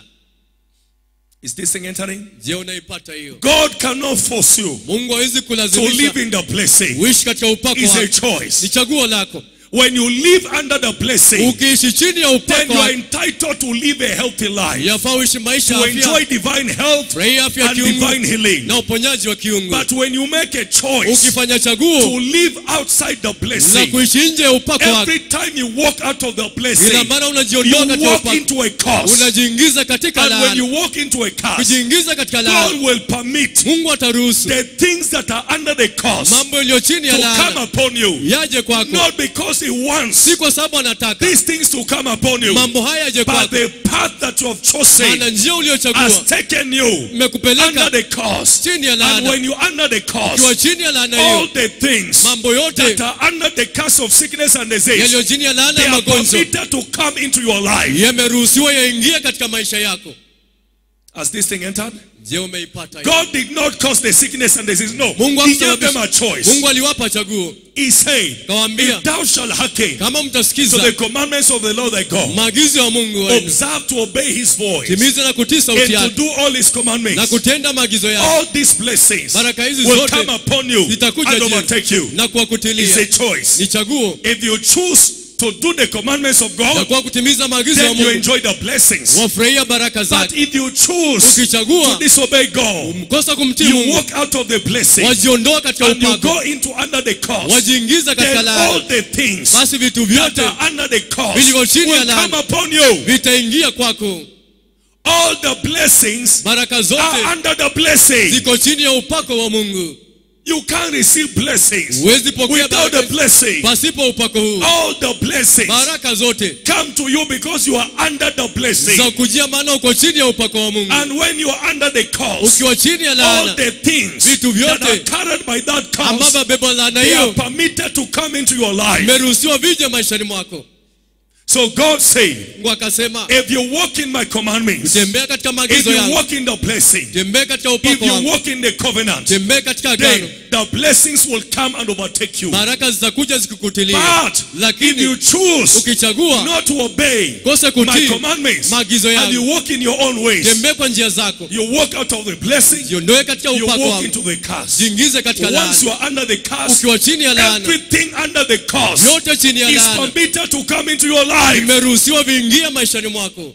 Is this thing entering? Je, unaipata hiyo? God cannot force you Mungu hawezi to kulazimisha live in the blessing. uishi katika upako It's a wake, choice. ni chaguo lako. When you live under the blessing, Ukiishi chini ya then upako you are wake, entitled to live a healthy life, yafaa uishi maisha to ya enjoy afya, divine health furahia afya ya and divine kiungu healing. na uponyaji wa kiungu. But when you make a choice Ukifanya to chaguo live outside the na blessing, kuishi nje ya upako wake, every time you walk out of the ina blessing, maana you unajiondoa katika walk upako, into a curse. unajiingiza katika And when laana. you walk into a curse, Kujiingiza katika God laana, will permit Mungu ataruhusu the things that are under the curse mambo yaliyo chini ya to come laana upon you. yaje kwako, Not because He wants si kwa sababu anataka these things to come upon you, mambo haya yaje but kwako, the path that you have chosen maana njia has uliochagua taken you under imekupeleka the curse. chini ya And laana. when you're under the Ukiwa curse, chini ya laana all hiyo, the things mambo yote that are under the curse of sickness and disease, yaliyo chini ya laana they ya are magonjwa permitted to come into your life. yameruhusiwa yaingie katika maisha yako. Has this thing entered? Je, umeipata hiyo? God did not cause the sickness and disease. No, Mungu He gave them hakusababisha. a choice. Mungu aliwapa chaguo, He said, kawaambia, if thou shalt hearken kama to mtasikiza the commandments of the Lord thy God, maagizo ya Mungu wenu, observe to obey His voice, timiza na kutii and sauti to yake do all His na commandments, kutenda maagizo yake, all these blessings baraka hizi will zote come upon you zitakuja and juu overtake you. na It's kuwakutilia. a choice. Ni chaguo If you choose to do the commandments of na God, kwa kutimiza maagizo ya then you Mungu enjoy the blessings. wafurahia baraka But zake. if you choose to Ukichagua disobey God, mkosa kumtii you Mungu, walk out of the blessing wajiondoa katika and you upako, go into under the curse, wajiingiza katika then laana, all the things basi vitu that vyote are under the curse vilivyo chini ya will come laana upon you. vitaingia kwako. All the blessings Baraka are zote under the blessing. ziko chini ya upako wa Mungu. You can't receive blessings Huwezi pokea without the baraka blessing. pasipo upako huu. All the blessings Baraka zote come to you because you are under the blessing. za kujia, maana uko chini ya upako wa Mungu. And when you are under the curse, Ukiwa chini ya all laana, the things vitu that are vyote carried by that ambavyo curse, beba laana they are hiyo permitted to come into your life. imeruhusiwa vije maishani mwako. So God said, Mungu akasema, if you walk in my commandments, tembea katika if maagizo you yangu, walk in the blessing, tembea katika if upako you wangu, walk in the covenant, tembea katika then agano, the blessings will come and overtake you. baraka zitakuja zikikutilia. But if you Lakini choose ukichagua not to obey kosa my kutii commandments maagizo and you yangu, walk in your own ways, tembea kwa njia zako, you walk out of the blessing, jiondoe katika you upako walk wangu, into the curse. jiingize katika Once laana. you are under the curse, Ukiwa chini ya laana, everything under the curse yote chini ya is laana permitted to come into your life. imeruhusiwa viingie maishani mwako.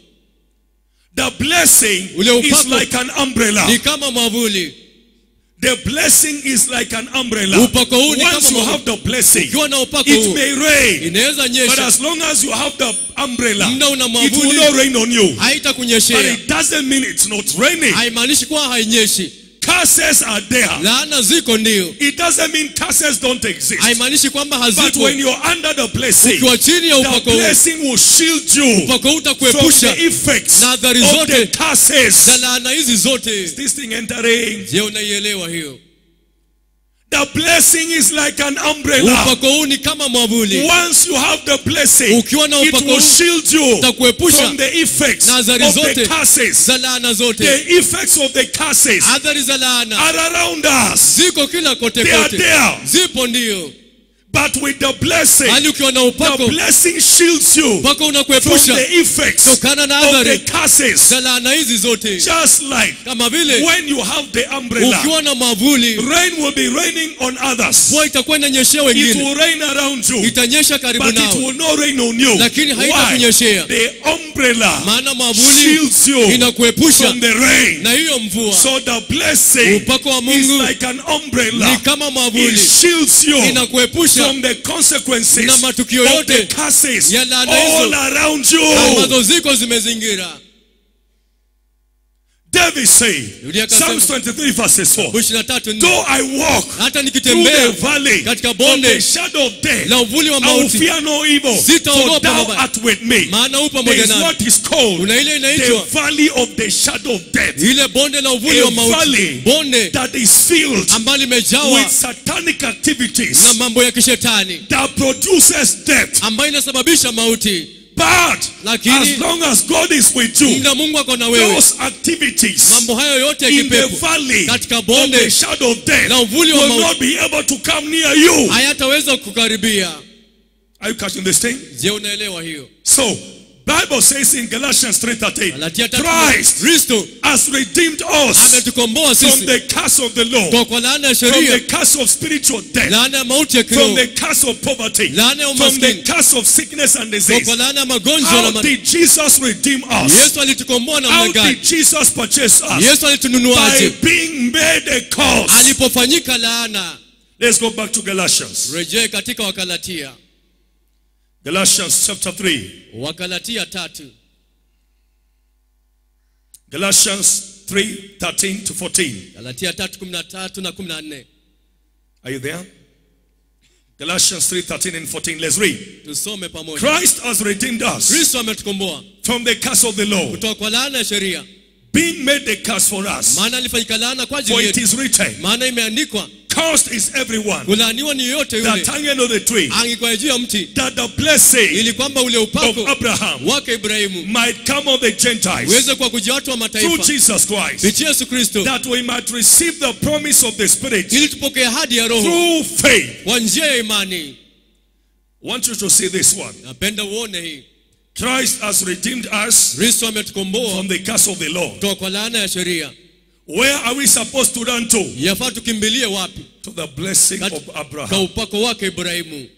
The blessing Ule is upako like an umbrella. ni kama mwavuli. The blessing is like an umbrella. Upako huu ni Once kama you mwavuli. have the blessing, Ukiwa na upako it huu may rain. inaweza But nyesha, as long as you have the umbrella, muda una it will mwavuli not rain on you. But haitakunyeshea. it doesn't mean it's not raining. Haimaanishi kuwa hainyeshi. Curses are there. Laana ziko ndio, It doesn't mean curses don't exist. haimaanishi kwamba But hazipo. when you're under the blessing, Ukiwa chini ya the upako huu, blessing will shield you upako huu from utakuepusha the effects na athari of zote the curses. za laana hizi zote. This thing entering. Je, unaielewa hiyo? The blessing is like an umbrella. Upako huu ni kama mwavuli. Once you have the blessing, Ukiwa na it upako will huu, shield you utakuepusha from the effects na of athari the zote curses. za laana zote. The effects of the curses Athari za laana are around us. ziko kila kote They are kote. there. Zipo ndio. But with the blessing, Hali ukiwa na the upako, blessing shields you upako from unakuepusha the effects kutokana na of the athari curses. za laana hizi zote. Just like Kama vile when you have the umbrella, ukiwa na mwavuli, rain will be raining on others. mvua itakuwa inanyeshea It wengine. will rain around you, Itanyesha karibu but it nao, will not rain on you. lakini Why? haitakunyeshea. The umbrella Maana mwavuli shields you inakuepusha from the rain. na hiyo mvua. So the blessing Upako wa is Mungu like an umbrella. ni kama It mwavuli, shields you inakuepusha from the consequences na matukio of yote the curses ya laana all hizo around you. ambazo ziko zimezingira. David said, Biblia akasema, Psalms 23 verses 4, 23:4, though I walk hata through nikitembea the valley katika of bonde the shadow of death, la uvuli wa I will mauti, fear no evil, for sitaogopa thou mabaya, art with me. maana upo There pamoja is nami. what is called Kuna ile the inaitwa valley of the shadow of death, ile bonde la uvuli a wa mauti, valley bonde that is filled ambalo limejawa with satanic activities na mambo ya kishetani that produces death. ambayo inasababisha mauti. But Lakini as long as God is with you, mna Mungu ako na wewe, those activities mambo hayo yote ya in the kipepo valley katika of bonde the shadow of death la uvuli wa will mauti not be able to come near you. hayataweza kukaribia. Are you catching this thing? Je, unaelewa hiyo? So, Bible says in Galatians 3:13, Galatia 3:13, Christ Kristo has redeemed us ametukomboa from sisi the curse of the law, kwa kwa laana ya from the sheria, curse of spiritual death, laana ya mauti ya from kiroho, the curse of poverty, laana ya from the umaskini, curse of sickness and kwa disease. kwa laana ya magonjwa How na did Jesus redeem us? Yesu alitukomboa namna How gani? did Jesus purchase us? Yesu By alitununuaje? being made a curse. Alipofanyika laana. Let's go back to Galatians. Rejea katika Wakalatia. Galatians chapter 3. Wakalatia 3. Galatians 3:13 to 14. Galatia 3:13 na 14. Are you there? Galatians 3:13 and 14. Let's read. Tusome pamoja. Christ has redeemed us Kristo ametukomboa from the curse of the law, kutoka kwa laana ya sheria, being made a curse for us. maana alifanyika laana kwa For ajili it yetu. is written, Maana imeandikwa, cursed is everyone kulaaniwa ni yote that yule hangeth on the tree, angikwa juu ya mti, that the blessing ili kwamba ule of upako Abraham wake Ibrahimu might come on the Gentiles uweze kwa kujia watu wa through mataifa Jesus Christ, kupitia Yesu Kristo, that we might receive the promise of the Spirit ili tupokee ahadi ya Roho through faith. kwa njia ya imani. I want you to see this one. Napenda uone hii. Christ has redeemed us Kristo ametukomboa from the curse of the law. kutoka kwa laana ya sheria. Where are we supposed to run to? Yafaa tukimbilie wapi? To the blessing of Kwa Abraham. upako wake Ibrahimu.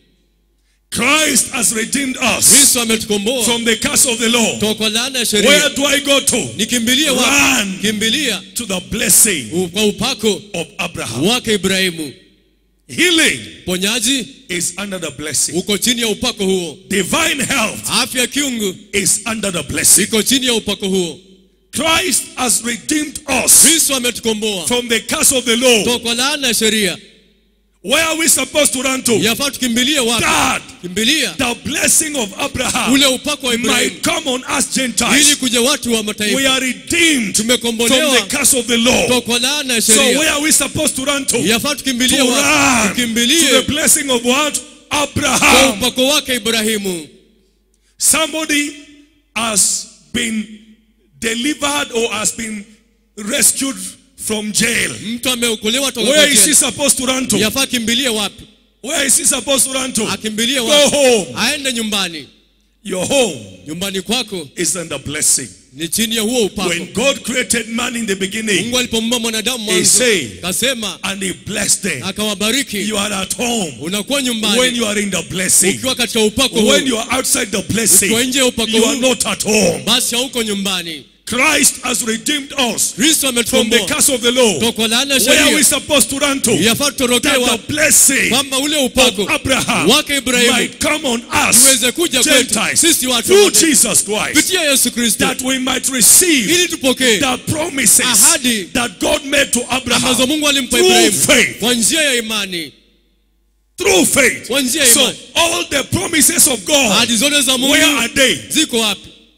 Christ has redeemed us Kristo ametukomboa from the curse of the law. kutoka kwa laana ya Where sheria. do I go to? Nikimbilie wapi? Run Kimbilia to the blessing kwa upako of Abraham. wake Ibrahimu. Healing Ponyaji is under the blessing. uko chini ya upako huo. Divine health Afya kiungu is under the blessing. iko chini ya upako huo. Christ has redeemed us Kristo ametukomboa from the curse of the law. kutoka kwa laana ya sheria. Where are we supposed to run to? Yafaa tukimbilie wapi? God, Kimbilia the blessing of Abraham ule upako wa Ibrahimu might come on us ili Gentiles. kuja watu wa We mataifa. are redeemed from Tumekombolewa the curse of the law. kutoka kwa laana ya So sheria. where are we supposed to run to? Yafaa To tukimbilie wapi? run to the Tukimbilie blessing of what? kwa Abraham. upako wake Ibrahimu. Somebody has been delivered or has been rescued from jail. Mtu ameokolewa toka Where kwa is he jela. supposed to run to? Yafaa kimbilie wapi? Where is he supposed to run to? Akimbilie Go wapi? home. Aende nyumbani. Your home Nyumbani kwako is under blessing. ni chini ya huo upako. When God created man in the beginning Mungu alipomuumba mwanadamu He mwanzo, said, kasema and he blessed them, akawabariki. you are at home Unakuwa when nyumbani you are in the blessing. ukiwa katika upako When huu, you are outside the blessing, ukiwa nje ya upako you are huu, not at home. basi hauko nyumbani. Christ has redeemed us Kristo from the ametukomboa curse of the law. kutoka kwa laana ya Where are we sheria. supposed to run to? Yafaa tutorokee That wapi? the blessing Kwamba ule of upako Abraham wake Ibrahimu might come on us uweze kuja kwetu Gentiles sisi watu through wa mataifa. Jesus Christ, Kupitia Yesu Kristo that we might receive ili tupokee the promises ahadi that God made to ambazo Abraham Mungu alimpa through Ibrahimu faith. kwa njia ya imani. Through faith. Kwa njia ya So imani. all the promises of God, Ahadi zote za where are Mungu they? ziko wapi?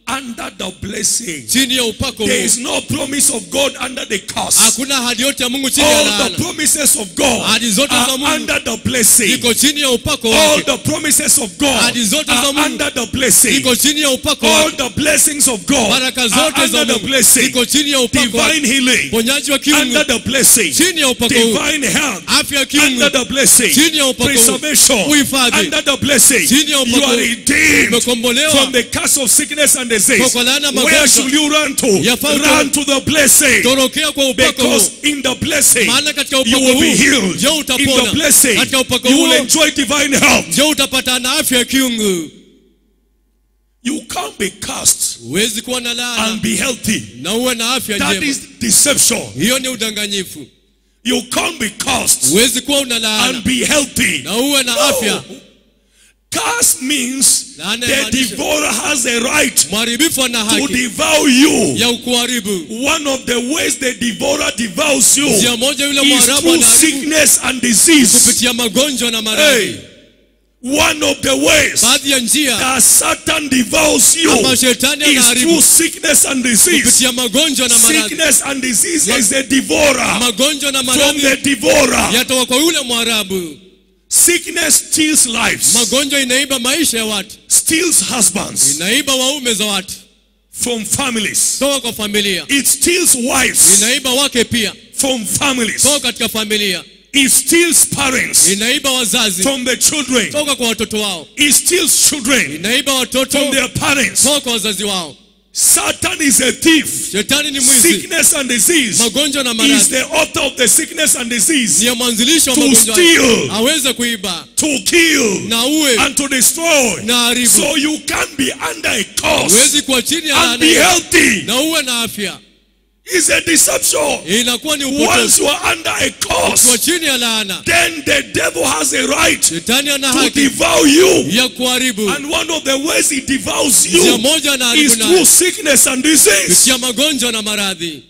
under the blessing. chini ya upako There huu. is no promise of God under the curse. Hakuna ahadi yote ya Mungu chini ya All the laana. promises of God Ahadi zote za are Mungu under the blessing. ziko chini ya upako All wake. the promises of God Ahadi zote za are Mungu under the blessing. ziko chini ya upako All wake. the blessings of God Baraka are zote za under the Mungu blessing. ziko chini ya upako wake. Divine healing Ponyaji wa kiungu under the blessing. chini ya upako huu. Divine health Afya ya kiungu under the blessing. chini ya upako huu. Preservation Uhifadhi under the blessing. chini ya You upako are huu. redeemed Umekombolewa from the curse of sickness and disease. kwa laana ya Where magonjwa. should you run to? Yafaa Run to the blessing. torokea kwa upako huu. Because in the blessing Maana katika you upako will be huu healed. je In the utapona. blessing Katika upako you will huo enjoy divine health. je utapata na afya ya kiungu. You can't be cursed Huwezi kuwa na laana and be healthy. na uwe na afya That njema. is deception. Hiyo ni udanganyifu. You can't be cursed Huwezi kuwa una laana and be healthy. na uwe na afya. No. Curse means Laana the inamaanisha devourer has a right mharibifu ana to haki devour you. ya ukuharibu. One of the ways the devourer devours you Njia moja yule is mharabu through anaharibu sickness and disease. kupitia magonjwa na maradhi. Hey, one of the ways Baadhi ya njia that Satan devours you ama shetani is anaharibu through sickness and disease. kupitia magonjwa na maradhi. Sickness and disease is a devourer Magonjwa na from maradhi the devourer. yatoka kwa yule mharabu. Sickness steals lives, Magonjwa inaiba maisha ya watu, steals husbands inaiba waume za watu from families. toka kwa familia, It steals wives inaiba wake pia from families. toka katika familia, It steals parents inaiba wazazi from the children. toka kwa watoto wao, It steals children inaiba watoto from their parents. toka kwa wazazi wao. Satan is a thief. Shetani ni mwizi. Sickness and disease Magonjwa na is maradhi the author of the sickness and disease. ni mwanzilisho wa To magonjwa steal, haya. Aweze kuiba to kill, na uwe and to destroy. na haribu. So you can't be under a curse Huwezi kuwa chini ya and be laana healthy. na uwe na afya. It's a deception. Inakuwa ni Once upotofu. you are under a Kwa curse, chini ya laana, then the devil has a right shetani ana to haki devour you. ya kuharibu. And one of the ways he devours Njia you moja na is haribu through nayo sickness and disease. kupitia magonjwa na maradhi.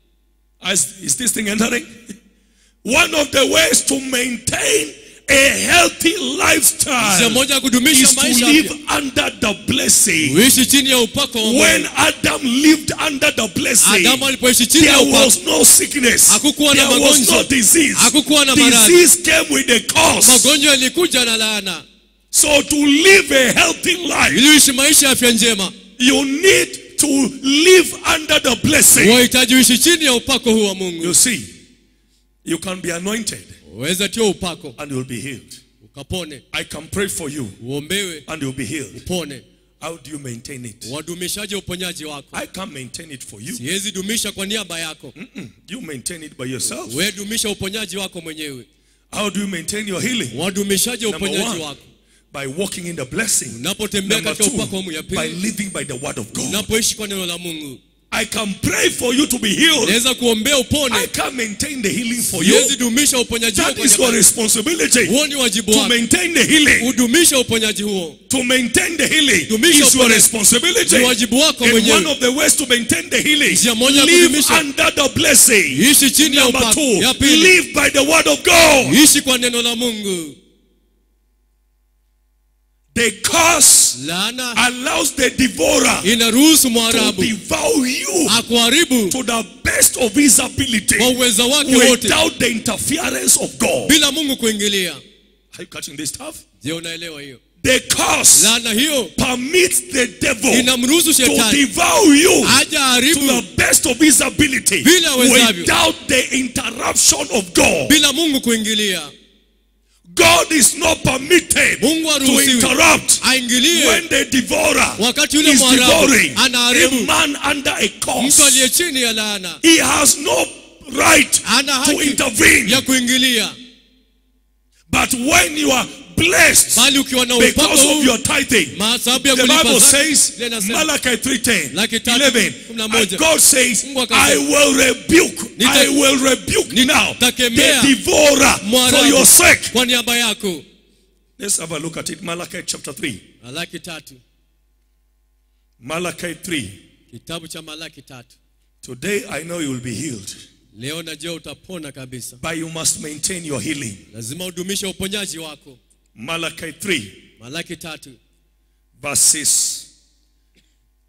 Is this thing entering? One of the ways to maintain a healthy Njia lifestyle moja ya kudumisha is to maisha live afya. under the blessing. Uishi chini ya upako wa Mungu. When Adam lived under the blessing, Adamu alipoishi chini ya there upako, was no sickness. hakukuwa na There was magonjwa, no disease. hakukuwa na maradhi. Disease came with a curse. Magonjwa yalikuja na laana. So to live a healthy life, Ili uishi maisha ya afya njema, you need to live under the blessing. wahitaji uishi chini ya upako huu wa Mungu. You see, you can be anointed Uweza tio upako and you'll be healed. ukapone, I can pray for you uombewe and you'll be healed. upone. How do you maintain it? Wadumishaje uponyaji wako? I can't maintain it for you. Siwezi dumisha kwa niaba yako. You maintain it by yourself. Wewe dumisha uponyaji wako mwenyewe. How do you maintain your healing? Wadumishaje Number uponyaji one, wako? by walking in the blessing. Unapotembea Number katika two, upako wa Mungu. Ya by pili, living by the word of God. unapoishi kwa neno la Mungu. I can pray for you to be healed. Naweza kuombea I upone. can't maintain the healing for you. Siwezi dumisha uponyaji That wako. is your responsibility. Huo ni wajibu To wako. maintain the healing. Udumisha uponyaji huo. To maintain the healing Dumisha is your uponyaji. responsibility. Ni wajibu wako And one mwenyewe. of the ways to maintain the healing, Njia moja ya live kudumisha. under the blessing. Ishi chini ya Number upako. two, Ya pili, live by the word of God. ishi kwa neno la Mungu. The curse Laana allows the devourer inaruhusu to mharabu devour you akuharibu to the best of his ability kwa uwezo wake wote without the interference of God. bila Mungu kuingilia. Are you catching this stuff? Je, unaelewa hiyo? The curse Laana hiyo permits the devil inamruhusu to shetani devour you aje to haribu the best of his ability Vile awezavyo. without the interruption of God. bila Mungu kuingilia. God is not permitted Mungu to haruhusiwi interrupt aingilie when the devourer wakati yule is mharabu devouring a anaharibu man under a mtu curse. aliye chini ya laana. He has no right Ana to haki intervene. ya kuingilia, But when you are blessed bali ukiwa na upako because of huu, your tithing, sababu ya the kulipa Bible zaka, says, Biblia inasema, Malachi 3:10, Laki tatu, 11, kumi na moja. and God says, Mungu akasema, I will rebuke now the nitakemea devourer for mharabu your sake. kwa niaba yako. Let's have a look at it. Malachi chapter 3. Malaki 3, Malachi 3. kitabu cha Malaki 3. Today I know you will be healed, Leo najua utapona kabisa. but you must maintain your healing. Lazima udumishe uponyaji wako. Malachi 3, Malaki 3, verses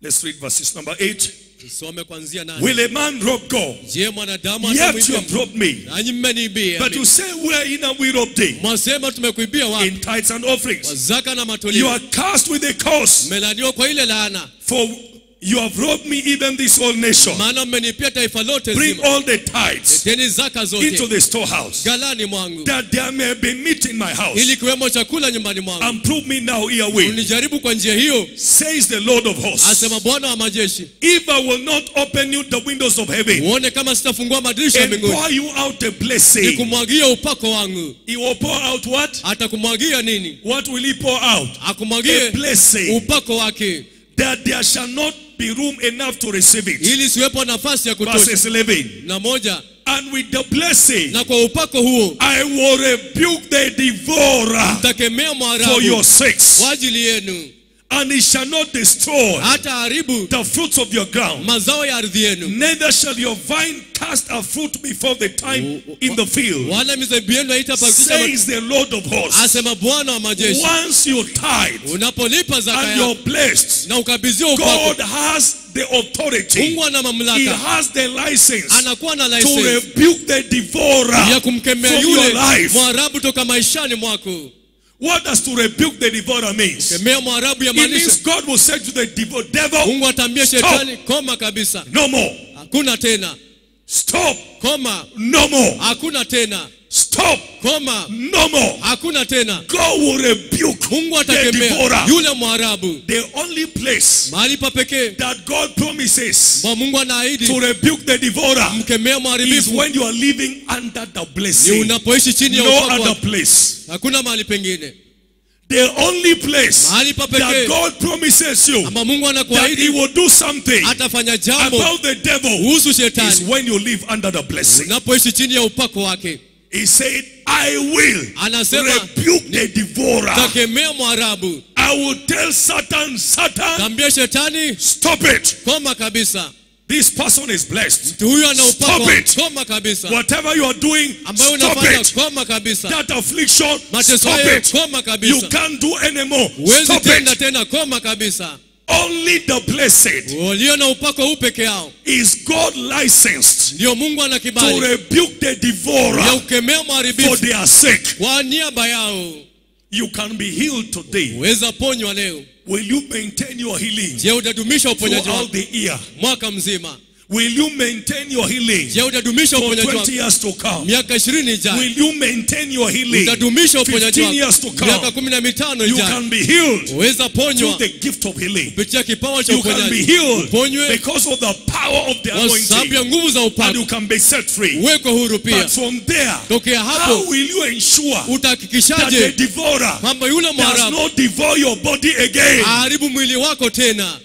Let's read verses number 8. Tusome kuanzia 8. Will a man rob God? Je, mwanadamu Yet you atamwibia have robbed me. nanyi mmeniibia But you say, wherein have we robbed thee? mwasema tumekuibia wapi? In tithes and offerings. Kwa zaka na You matoleo. are cast with a curse, Mmelaniwa kwa ile laana, for you have robbed me, even this whole nation. maana mmenipia taifa lote Bring zima. all the tithes Leteni zaka into zote the storehouse, galani mwangu, that there may be meat in my house. ili kiwemo chakula nyumbani mwangu. And prove me now herewith, Unijaribu kwa njia hiyo, says the Lord of hosts, asema Bwana wa majeshi, if I will not open you the windows of heaven uone kama sitafungua madirisha ya and mbinguni pour you out a blessing. nikumwagia upako wangu. He will pour out what? Atakumwagia nini? What will he pour out? A Akumwagie blessing, upako wake, that there shall not be room enough to receive it. ili siwepo nafasi ya kutosha. Verses 11. Na moja, And with the blessing, na kwa upako huo I will rebuke the devourer mtakemea for Mwarabu your sakes, kwa ajili yenu, and he shall not destroy hata haribu the fruits of your ground. mazao ya ardhi yenu, Neither shall your vine cast a fruit before the time in the field, wala mizabibu yenu haitapakisha. says the Lord of hosts. Asema Bwana wa majeshi, Once you tithe unapolipa zaka and yako you're blessed, na ukabidhiwa God upako, has the authority, Mungu ana he mamlaka, has the license anakuwa na to license rebuke the devourer ya kumkemea from your yule life. Mwarabu toka maishani mwako. What does to rebuke the devourer means? Kemea Mwarabu ya It means maanisha God will say to the devil, Mungu atambia shetani, koma kabisa, no more. hakuna tena. Stop. Koma, No more. hakuna tena. Stop. Koma, No more. hakuna tena. God will rebuke Mungu the atakemea devourer. yule Mwarabu. The only place Mahali pa pekee that God promises kwa Mungu anaahidi to rebuke the devourer mkemea is mharibifu when you are living under the ni blessing. unapoishi chini ya No upako other wake. place. Hakuna mahali pengine. The only place Mahali pa that pekee God promises you ama Mungu that he anakuahidi will do something atafanya jambo about the devil kuhusu is shetani when you live under the blessing. unapoishi chini ya upako wake. He said, I will Anasema rebuke the devourer. takemea Mwarabu, I will tell Satan, tambia shetani stop it. koma kabisa. This person is blessed. Mtu huyu ana upako, Stop it. koma kabisa. Whatever you are doing, Ambayo stop unafanya it. koma kabisa. That affliction, Mateso stop hayo it. koma You kabisa. can't do anymore. Huwezi Stop tenda it. tena, koma kabisa. Only the blessed Walio na upako huu peke yao is God licensed ndio Mungu ana to kibali rebuke the ya devourer kukemea for mharibifu their sake. kwa niaba yao. You can be healed today. Uweza ponywa leo. Will you maintain your healing Je, utadumisha uponyaji throughout wako the year? mwaka mzima? Will you maintain your healing Je, utadumisha for uponyaji 20 wako years to come? miaka 20 ijayo? Will you maintain your healing Utadumisha uponyaji 15 years to wako miaka come? 15 You ijayo? can be healed Uweza through ponywa the gift of healing. kupitia kipawa cha You can be uponyaji. healed Uponywe because of the power of the kwa sababu ya anointing. nguvu za And upako. you can be set free. Uwekwe huru pia. But from there, Tokea how hapo will you ensure that the utahakikishaje devourer kwamba yule does Mwarabu not devour your body again? aharibu mwili wako tena?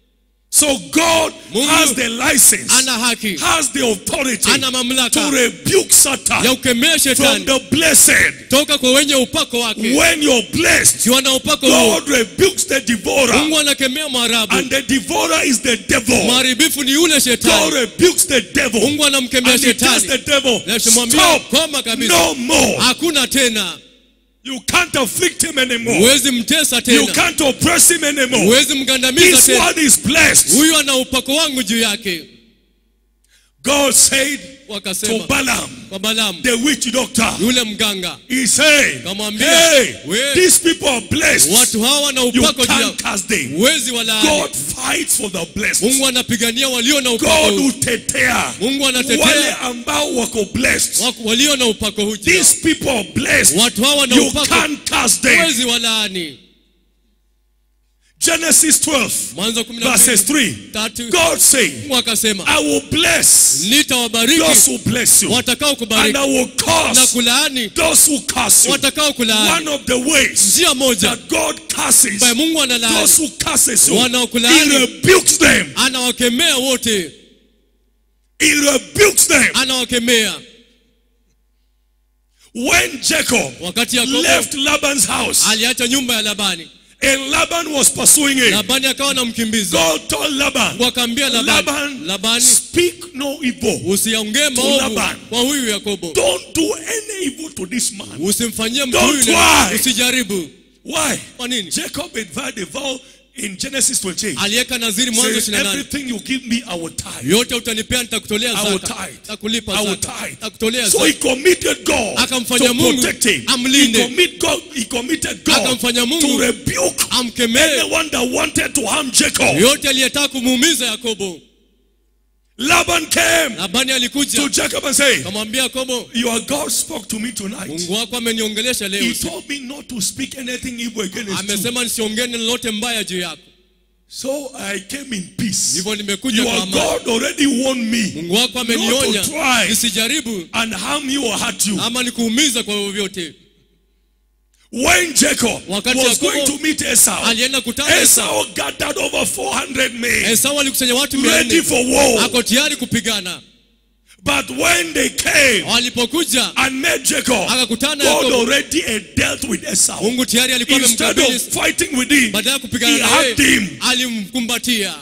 So God Mungu has the license, ana haki, has the authority ana to mamlaka rebuke ya Satan kukemea from shetani the blessed. toka kwa wenye upako wake. When you're blessed, Ukiwa na upako huo, God rebukes the devourer, Mungu anakemea Mwarabu. and the devourer is the devil. Mharibifu ni yule God shetani. rebukes the devil, Mungu anamkemea and he tells shetani. the devil, Na kumwambia stop, koma kabisa. no more. Hakuna tena. You can't afflict him anymore. Huwezi mtesa You tena. can't oppress him anymore. Huwezi mgandamiza This tena. one is blessed. Huyu ana upako wangu juu yake. God said to Wakasema Balaam, kwa Balaam, the witch doctor, yule mganga, he said, kamwambia, hey, we, these people are blessed. watu hawa na You upako juu yao. can't cast them. Huwezi walaani. God fights for the blessed. Mungu anapigania walio na upako God huu. hutetea Mungu wale anatetea ambao wako blessed. walio na upako huu juu yao. These people are blessed. Watu hawa na You upako can't cast them. huwezi walaani. Genesis 12 Mwanzo verses 3. 12:3. God said, Mungu akasema, I will bless nitawabariki those who bless you, watakao and kubariki I will na curse kulaani those who curse you. watakao kulaani. One of the ways Njia moja that God curses ambaye Mungu those analaani, who curses you, wanaokulaani, He rebukes them. anawakemea wote, He rebukes them. anawakemea. When Jacob Wakati Yakobo left Laban's house aliacha nyumba ya Labani, and Laban was pursuing him, Labani akawa anamkimbiza. God told Laban, Wakamwambia Labani, Laban, speak no evil. usiongee maovu Laban. kwa huyu Yakobo. Don't do any evil to this man. Usimfanyie mtu Don't huyu, try. usijaribu. Why? Kwa nini? Jacob had vowed a vow in Genesis 28, aliweka naziri Mwanzo says, 28. everything you give me, I will tithe. Yote utanipea nitakutolea I will zaka. tithe. Nitakulipa I will zaka. tithe. Nitakutolea So he zaka. committed God Akamfanya to Mungu protect him. amlinde. He committed God Akamfanya Mungu to rebuke amkemee anyone that wanted to harm Jacob. yote aliyetaka kumuumiza Yakobo. Laban came Labani to alikuja Jacob and said, akamwambia Yakobo, your God spoke to me tonight. Mungu wako ameniongelesha leo. He told me not to speak anything evil against you. Amesema nisiongee neno lolote mbaya juu yako. So I came in peace. Hivyo nimekuja kwa Your amani. God already warned me Mungu wako not amenionya to try nisijaribu and harm you or hurt you. ama nikuumiza kwa vyovyote. When Jacob Wakati was Yakobo going to meet Esau, alienda kutana Esau. Esau gathered over 400 men Esau alikusanya watu ready 400. for war. Ako tayari kupigana. But when they came Walipokuja and met Jacob, akakutana God Yakobo. already had dealt with Esau. Mungu tayari alikuwa Instead amemkabili. of fighting with him, Badala ya kupigana he na hugged yeye him. alimkumbatia.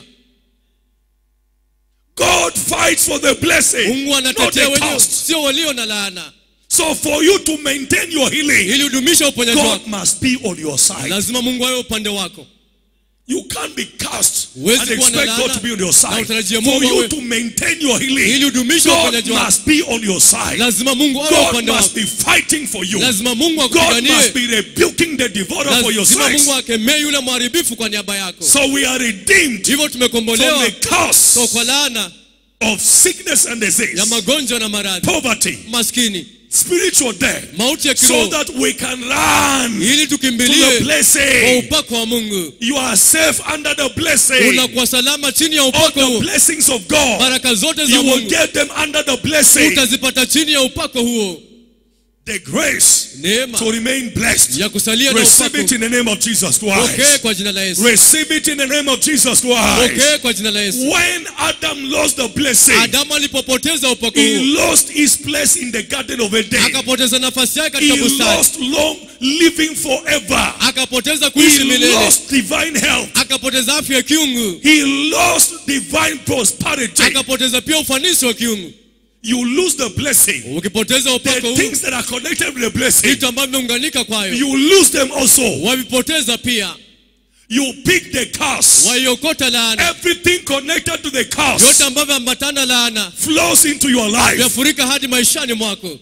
God fights for the blessing, Mungu not anatetea the walio cost. sio walio na laana. So for you to maintain your healing, Ili udumishe uponyaji God wako, must be on your side. lazima Mungu awe upande wako. You can't be cast Huwezi and kuwa na expect God laana to be on your na side. utarajia For Mungu you awe. to maintain your healing, Ili udumishe God uponyaji wako, must be on your side. lazima Mungu awe God upande must wako. be fighting for you. Lazima Mungu God akupiganie. must be rebuking the devourer for your Lazima sakes. Mungu akemee yule mharibifu kwa niaba yako. So we are redeemed Hivyo from tumekombolewa the curse kwa laana of sickness and disease, ya magonjwa na maradhi, poverty, maskini, spiritual death, mauti ya so kiroho, that we can run ili to the tukimbilie kwa blessing. upako wa Mungu. You are safe under the blessing. Unakuwa salama chini ya All upako the huo. blessings of God, Baraka zote za you will Mungu get them under the blessing. utazipata chini ya upako huo. The grace Neema to remain blessed. ya kusalia na Receive upako. it in the name of Jesus Pokee Christ. kwa jina la Yesu. Receive it in the name of Jesus Christ. Pokee kwa jina la Yesu. When Adam lost the blessing, Adamu alipopoteza upako he huo, lost his place in the Garden of Eden. akapoteza nafasi yake He katika bustani, lost long living forever. akapoteza kuishi He milele, lost divine health. akapoteza afya ya kiungu, He lost divine prosperity. akapoteza pia ufanisi wa kiungu. You lose the blessing. Ukipoteza upako The huu, things that are connected with the blessing, vitu ambavyo vimeunganika kwayo you lose them also. wavipoteza pia. You pick the curse. Waiokota laana, Everything connected to the yote curse ambavyo ambatana laana flows into your life. vyafurika hadi maishani mwako.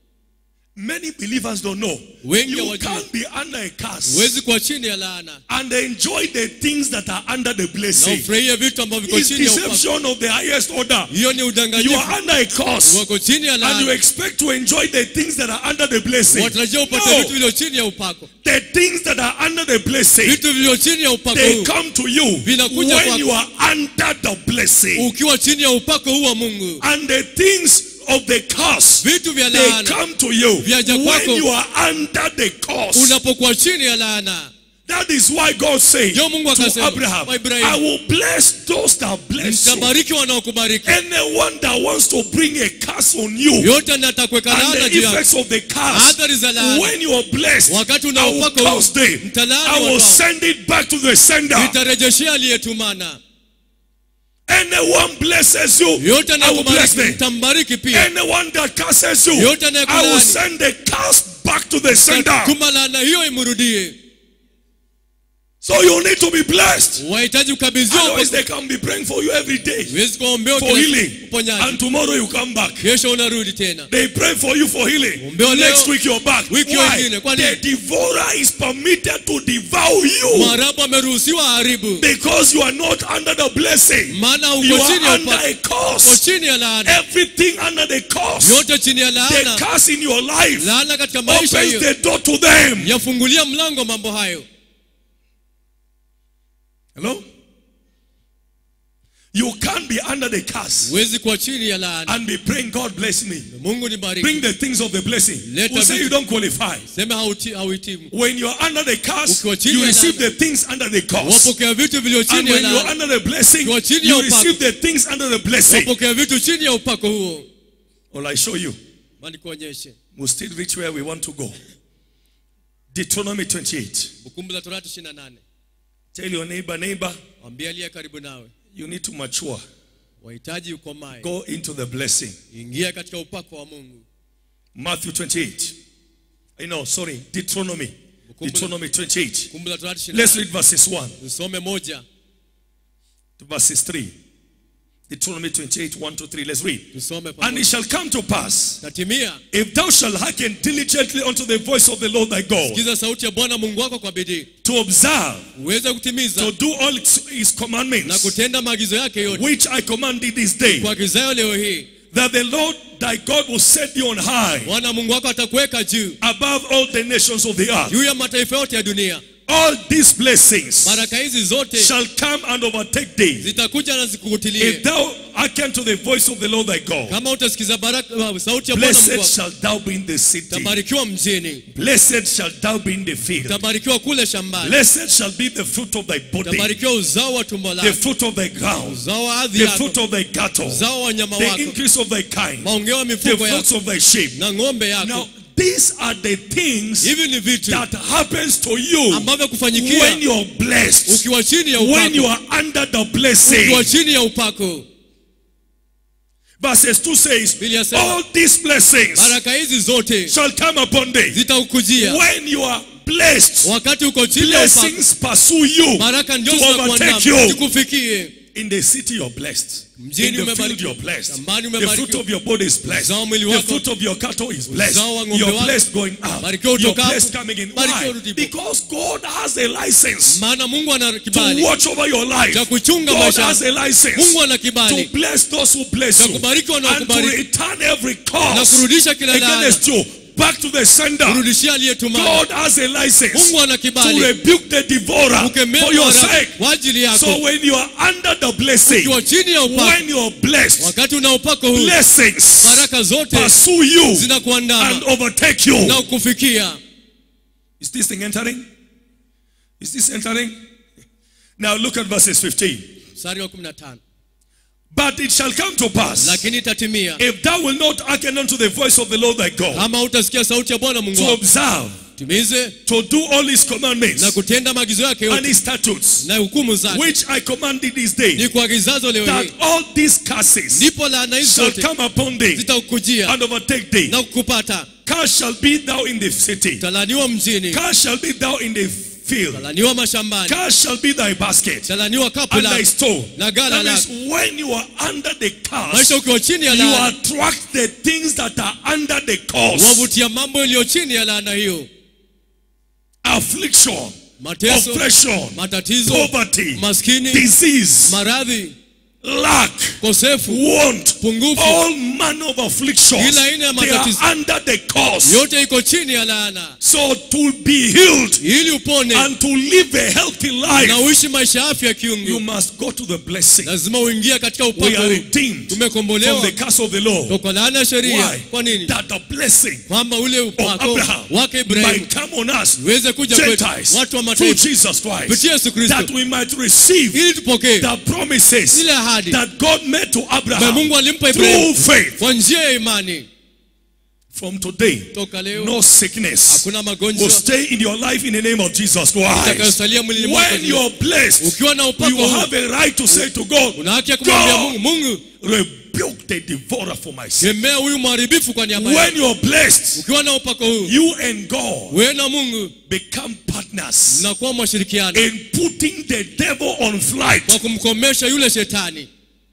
Many believers don't know. Wengi You hawajui. can't be under a curse Huwezi kuwa chini ya laana and enjoy the things that are under the na blessing. ufurahie vitu ambavyo viko It's chini ya upako. deception of the highest order. Hiyo ni You udanganyifu. are under a curse Wako chini ya and you laana, expect to enjoy the things that are under the blessing. watarajia upate No. vitu vilivyo chini ya upako. The things that are under the blessing, Vitu vilivyo chini ya upako they huu, come to you Vinakuja when kwako. you are under the blessing. ukiwa chini ya upako huu wa Mungu. And the things of the curse, Vitu vya they laana come to you Vyaja when kwako. you are under the curse. unapokuwa chini ya laana. That is why God said Ndio Mungu to akasema Abraham, kwa Ibrahimu, I will bless those that bless you. nitabariki wanaokubariki. Anyone that wants to bring a curse on you Yote natakuweka and laana the juu yako. effects of the curse, Athari za laana, when you are blessed, wakati una I will upako huu, curse them. mtalaani I will watu hao. send it back to the sender. Nitarejeshea aliyetumana. Anyone blesses you, Yote I will bless anakubariki, them. nitambariki pia. Anyone that curses you, Yote I will anayekulaani, send the curse back to the sender. tuma laana hiyo imrudie. So you need to be blessed. Wahitaji ukabidhiwa Otherwise upako. they can be praying for you every day Huwezi kuombewa for kila healing. siku uponyaji. And tomorrow you come back. Kesho unarudi tena. They pray for you for healing. Ombewa leo, Next week you're back. wiki Why? wengine. Kwa nini? The devourer is permitted to devour you Mwarabu ameruhusiwa haribu. because you are not under the blessing. Maana You uko chini ya are under upako. a Uko curse. chini ya laana. Everything under the curse. Yote chini ya The laana. curse in your life Laana katika maisha opens hiyo the door to them. yafungulia mlango mambo hayo. Hello? You can't be under the curse Huwezi kuwa chini ya laana. and be praying, God bless me. Mungu nibariki. Bring the things of the blessing. Let Who say every- you don't qualify. Sema hauhitimu. When you are under the curse, Ukiwa chini you ya receive laana, the things under the curse. wapokea vitu vilivyo And chini ya when you are laana. under the blessing, Ukiwa chini ya you upako, receive the things under the blessing. wapokea vitu chini ya upako huo. Well, I show you. Mani kuonyeshe. We'll still reach where we want to go. Deuteronomy 28. Kumbukumbu la Torati 28. Tell your neighbor, Mwambie aliye karibu nawe, you need to mature. wahitaji ukomae. Go into the blessing. Ingia katika upako wa Mungu. Matthew 28. Deuteronomy. Deuteronomy 28. Kumbu la Torati Let's 28. read verses 1 Tusome 1 to verses 3. Deuteronomy 28, 1 to 3. Let's read. tusome And pamoja. it shall come to pass, Tatimia, if thou shalt hearken diligently unto the voice of the Lord thy God, sikiza sauti ya Bwana Mungu wako kwa bidii, to observe, uweze kutimiza to do all his na commandments, kutenda maagizo yake yote which I command thee this day, kuagizayo leo hii, that the Lord thy God will set thee on high Bwana Mungu wako atakuweka juu above all the nations of the earth. juu ya mataifa yote ya dunia. All these blessings Baraka hizi zote shall come and overtake thee, zitakuja na zikukutilie if thou hearken to the voice of the Lord thy God. kama utasikiza sauti ya Bwana Mungu Blessed wako. shall thou be in the city, Utabarikiwa mjini, blessed shall thou be in the field, utabarikiwa kule shambani, blessed shall be the fruit of thy body, utabarikiwa uzao wa tumbo the lako, fruit of thy ground, uzao wa ardhi the yako, fruit of thy cattle, uzao wa wanyama the wako, increase of thy kind, maongeo ya the mifugo fruits yako of thy sheep. na ng'ombe yako. Now, these are the things Hivi ni vitu that happens to you ambavyo kufanyikia when you are blessed, ukiwa chini ya when you upako, are under the blessing. ukiwa chini ya upako. Verses 2 says, Biblia yasema, all these blessings baraka hizi zote shall come upon thee. zitakujia When you are blessed, wakati uko chini ya upako. blessings pursue you Baraka ndio to zinakuandama overtake you. zikufikie. In the city you're blessed. Mjini In the field umebarikiwa. you're blessed. Shambani The umebarikiwa. fruit of your body is blessed. Uzao wa mwili The wako. fruit of your cattle is blessed. Uzao wa ng'ombe You're wako. blessed going out. Barikiwa You're utokapo. blessed coming in. Barikiwa Why? urudipo. Because God has a license Maana Mungu ana to kibali watch over your life. cha kuchunga God maisha has yako. a license Mungu ana to kibali bless those who bless cha you kubariki and to wanaokubariki return every na cause kurudisha kila laana, against you back to the sender. kurudishia aliyetumana. God has a license Mungu ana to kibali rebuke the devourer kukemea for your mharabu sake. kwa ajili yako. So when you are under the blessing, Ukiwa chini ya upako, when you are blessed, wakati una upako huu, blessings baraka zote pursue you and zinakuandama overtake you. na kukufikia. Is this thing entering? Is this entering? Now look at verses 15. Mstari wa 15. But it shall come to pass, Lakini itatimia if thou wilt not hearken unto the voice of the Lord thy God, kama utasikia sauti ya Bwana Mungu to wako, observe, timize to do all his commandments na kutenda maagizo yake and yote his statutes, na hukumu zake, which I command thee this day, ni kuagizazo leo that hii, all these curses ndipo laana hizi shall zote come upon thee zitakujia and overtake thee. na kukupata. Cursed shall be thou in the city, Talaniwa mjini, cursed shall be thou in the field, talaniwa mashambani, cursed shall be thy basket talaniwa kapu and thy lako store. na gala That lako. means when you are under the curse, Maisha ukiwa chini ya you laana, attract the things that are under the curse. wavutia mambo yaliyo chini ya laana hiyo: Affliction, mateso, oppression, matatizo, poverty, maskini, disease, maradhi, lack, kosefu, want, pungufu, all manner of afflictions, kila aina ya they are matatizo under the curse. yote iko chini ya laana. So to be healed Ili upone and to live a healthy na life, uishi maisha ya afya you kiungu, must go to the blessing. lazima uingie katika We upako are huu. redeemed from Tumekombolewa the curse of the law. toka laana ya sheria. Why? Kwa nini? That the blessing Kwamba ule of upako Abraham wake Ibrahimu might come on us, uweze kuja kwetu Gentiles, watu wa through mataifa Jesus Christ, kupitia Yesu Kristo, that we might receive ili tupokee the promises zile ahadi that God made to ambayo Abraham Mungu alimpa through Ibrahimu faith. kwa njia ya imani. From today, Toka leo no sickness hakuna will magonjwa stay in your life in the name of Jesus Christ. itakayosalia mwilini mwako. When you are blessed, Ukiwa na upako you huu, have a right to say to God, una haki ya kumwambia Mungu, God, Mungu, rebuke the devourer for my sake. kemea huyu mharibifu kwa niaba yako. When you are blessed, Ukiwa na upako huu, you and God wewe na Mungu become partners mnakuwa mashirikiano in putting the devil on flight, kwa kumkomesha yule shetani,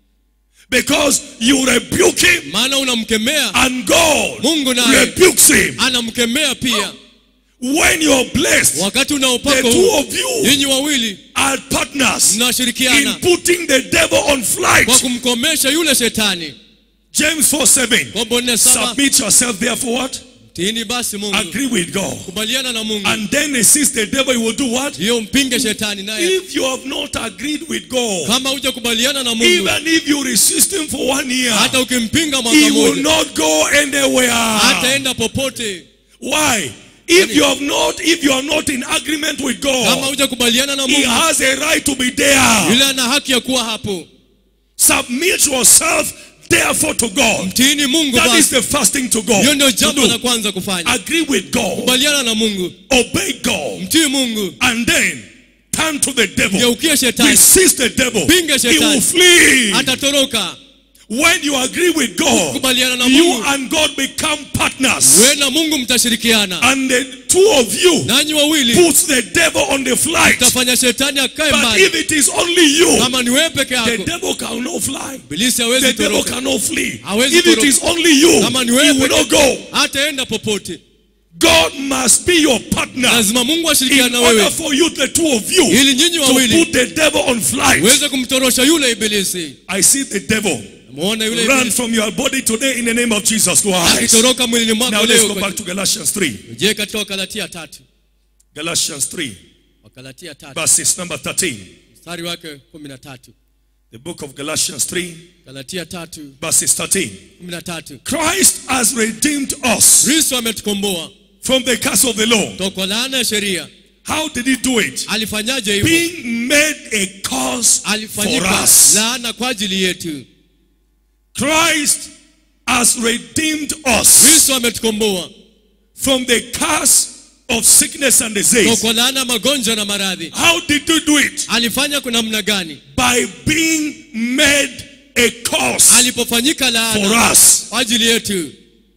because you rebuke him maana unamkemea and God Mungu naye rebukes him. anamkemea pia. When you are blessed, Wakati una the upako two huu, of you nyinyi wawili are partners in mnashirikiana putting the devil on flight. kwa kumkomesha yule shetani. James 4:7. Kombo 4:7, Submit yourself therefore what? tiini basi Mungu, Agree with God. kubaliana na Mungu, And then resist the devil, he will do what? hiyo mpinge shetani naye. If you have not agreed with God, Kama huja kubaliana na Mungu, even if you resist him for 1 year, hata ukimpinga mwaka he will mmoja, not go anywhere. hataenda popote. Why? If you are not in agreement with Kama God, huja kubaliana na he Mungu, has a right to be there. yule ana haki ya kuwa hapo. Submit yourself therefore to God. Mtiini Mungu That is basi. the first thing to go. Hiyo ndio To jambo la do. kwanza kufanya. Agree with God. Kubaliana na Mungu, Obey God. mtii Mungu, And then turn to the devil. geukia shetani, Resist the devil. Pinga He shetani. will flee. atatoroka. When you agree with God, Kukubaliana na you Mungu. and God become partners. Wewe na Mungu mtashirikiana. And the two of you Nanyi wawili puts the devil on the flight. utafanya shetani akae But mbali. if it is only you, Kama ni wewe peke the yako, devil cannot fly. ibilisi The hawezi devil toroka. cannot flee. Hawezi If it toroka. is only you, Kama ni he wewe will not peke go. hataenda popote. God must be your partner. Lazima Mungu ashirikiane In na order wewe for you, the two of you, ili nyinyi to wawili put the devil on flight. uweze kumtorosha yule ibilisi. I see the devil Muone yule run ibilisi from your body today in the name of Jesus Christ. akitoroka mwilini Now mwako let's leo. go kwa back to Galatians 3. Je, katika Wagalatia 3. Galatians 3, Wagalatia 3 verses number 13. mstari wake 13. The book of Galatians 3, Galatia 3 verses 13. 13. Christ has redeemed us Kristo ametukomboa from the curse of the law. toka laana ya sheria. How did he do it? Alifanyaje hivyo? Being made a curse for Alifanyika us. laana kwa ajili yetu. Christ has redeemed us Kristo ametukomboa from the curse of sickness and disease. toka laana magonjwa na maradhi. How did he do it? Alifanya kwa namna gani? By being made a curse Alipofanyika for laana us. kwa ajili yetu.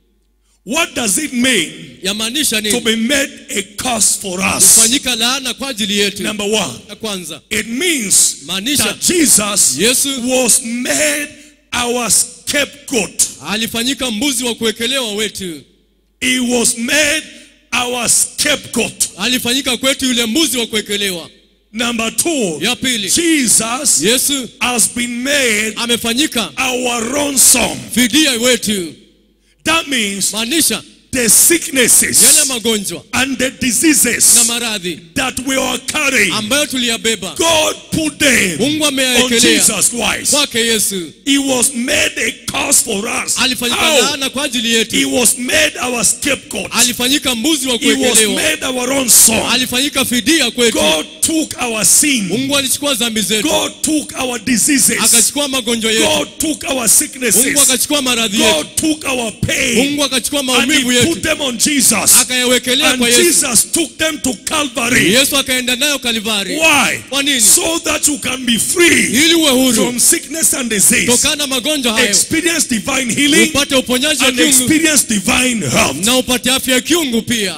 What does it mean Yamaanisha to nini? be made a curse for us? Kufanyika laana kwa ajili yetu. Number one, Ya kwanza, it means maanisha that Jesus Yesu was made our scapegoat. alifanyika mbuzi wa kuwekelewa wetu. He was made our scapegoat. Alifanyika kwetu yule mbuzi wa kuwekelewa. Number two, Ya pili, Jesus Yesu has been made amefanyika our ransom. fidia wetu. That means Maanisha the yale sicknesses magonjwa and the na diseases maradhi that we are carrying, ambayo tuliyabeba, God put them Mungu on ameyaekelea Jesus Christ. kwake Yesu. He was made a curse for us. Alifanyika How? laana kwa ajili He yetu. was made our scapegoat. Alifanyika mbuzi wa He was kuwekelewa. made our ransom. Alifanyika fidia kwetu. God took our sin. Mungu alichukua dhambi zetu. God took our diseases. Akachukua magonjwa yetu. God took our Mungu sicknesses. akachukua maradhi yetu. God took our pain. Mungu akachukua And maumivu he put yetu. them on Jesus. Akayawekelea And kwa Yesu. Jesus took them to Calvary. Yesu akaenda nayo Kalvari. Why? Kwa nini? So that you can be free Ili uwe huru from sickness and disease. tokana na magonjwa hayo, Experience divine healing upate uponyaji wa and kiungu experience divine health. na upate afya ya kiungu pia.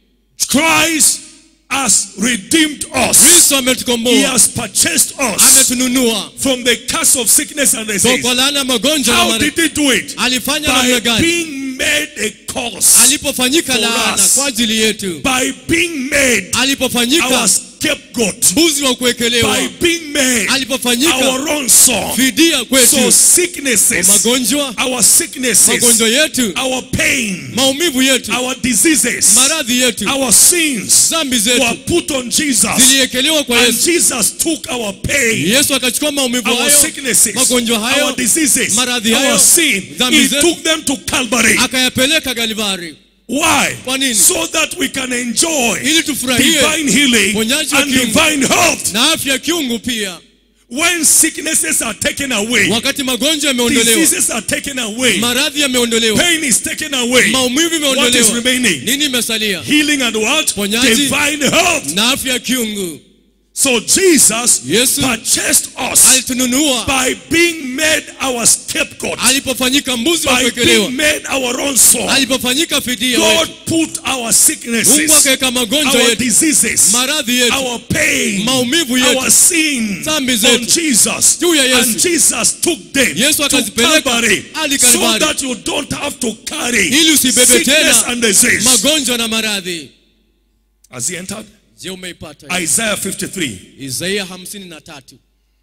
Christ has redeemed us. Kristo He ametukomboa, has purchased us ametununua from the curse of sickness and disease. toka laana ya magonjwa na How maradhi. did he do it? Alifanya By namna gani? being made a curse. Alipofanyika for laana us. kwa ajili yetu. By being made Alipofanyika our scapegoat. mbuzi wa kuwekelewa. By being made Alipofanyika our ransom. fidia So kwetu. sicknesses, Magonjwa, our sicknesses, magonjwa yetu, our pain, maumivu yetu, our diseases, maradhi yetu, our sins dhambi were zetu put on Jesus. ziliekelewa kwa And Yesu. Jesus took our pain, Yesu akachukua maumivu our hayo, sicknesses, magonjwa hayo, our diseases, maradhi our hayo, sin. dhambi He zetu. took them to Calvary. akayapeleka Kalvari. Why? Kwa nini? So that we can enjoy Ili tufurahie divine healing uponyaji wa and kiungu divine health. na afya ya kiungu pia. When sicknesses are taken away, Wakati magonjwa yameondolewa, diseases are taken away, maradhi yameondolewa, pain is taken away, maumivu what is yameondolewa, remaining? nini imesalia? Healing and what? Uponyaji. Divine health. Na afya ya kiungu. So Jesus Yesu purchased us alitununua by being made our scapegoat, alipofanyika mbuzi wa by kuwekelewa, being made our ransom. alipofanyika fidia God wetu. put our Mungu sicknesses, akaweka magonjwa our yetu, diseases, maradhi yetu, our pain, maumivu yetu, our sin dhambi on zetu Jesus. juu ya And Yesu. Jesus took them Yesu to akazipeleka Calvary hadi so Kalvari. that you don't have to carry Ili usibebe sickness tena and disease. magonjwa na maradhi. Has he entered? Je, umeipata? Isaiah 53. Isaia 53.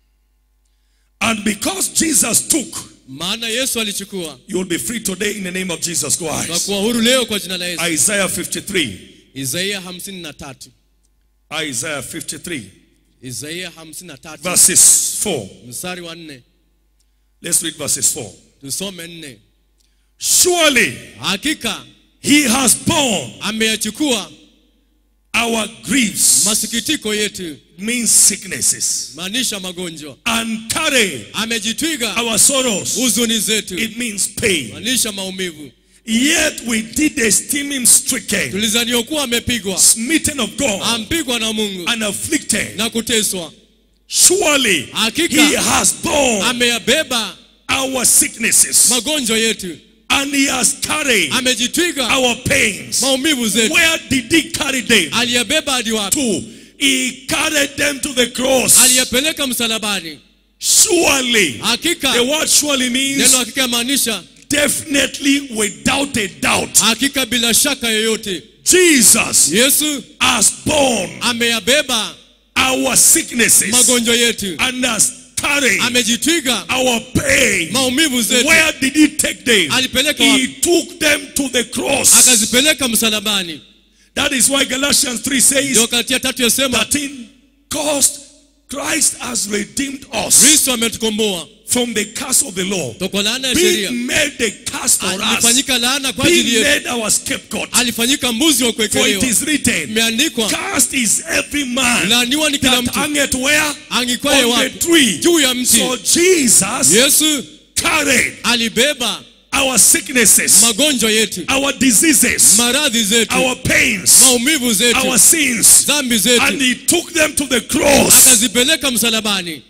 And because Jesus took, Maana Yesu alichukua, you will be free today in the name of Jesus Christ. tutakuwa huru leo kwa jina la Yesu. Isaiah 53. Isaia 53. Isaiah 53. Isaia 53 Verses 4. mstari wa 4. Let's read verses 4. Tusome 4. Surely Hakika he has borne ameyachukua our griefs, masikitiko yetu, means sicknesses, maanisha magonjwa. and carried Amejitwiga our sorrows, huzuni zetu, it means pain. maanisha maumivu. Yet we did esteem him stricken, Tulizaniwa kuwa amepigwa, smitten of God, ampigwa na Mungu and afflicted. na kuteswa. Surely Hakika he has borne ameyabeba our sicknesses. magonjwa yetu. And he has carried Amejitwiga our pains. maumivu zetu. Where did he carry them? Aliyabeba hadi wapi? To. He carried them to the cross. Aliyapeleka msalabani. Surely. Hakika. The word surely means Neno hakika maanisha definitely, without a doubt. hakika bila shaka yoyote. Jesus Yesu has borne ameyabeba our sicknesses magonjwa yetu. and has carried Amejitwiga our pain. maumivu zetu. Where did he take them? Alipeleka He wapi? took them to the cross. Akazipeleka msalabani. That is why Galatians 3 says Ndio Galatia 3 yasema that in cost Christ has redeemed us Kristo ametukomboa from the curse of the law, toka laana ya being sheria. made the curse for us, Alifanyika laana kwa ajili being yetu. made our scapegoat. Alifanyika mbuzi wa For it kuwekelewa. is written, Imeandikwa, cursed is every man laaniwa ni kila that mtu hangeth where? angikwaye On the wapi? tree. Juu ya mti. So Jesus Yesu carried alibeba our sicknesses, magonjwa yetu, our diseases, maradhi zetu, our pains, maumivu zetu, our sins, dhambi and zetu, he took them to the cross. akazipeleka msalabani.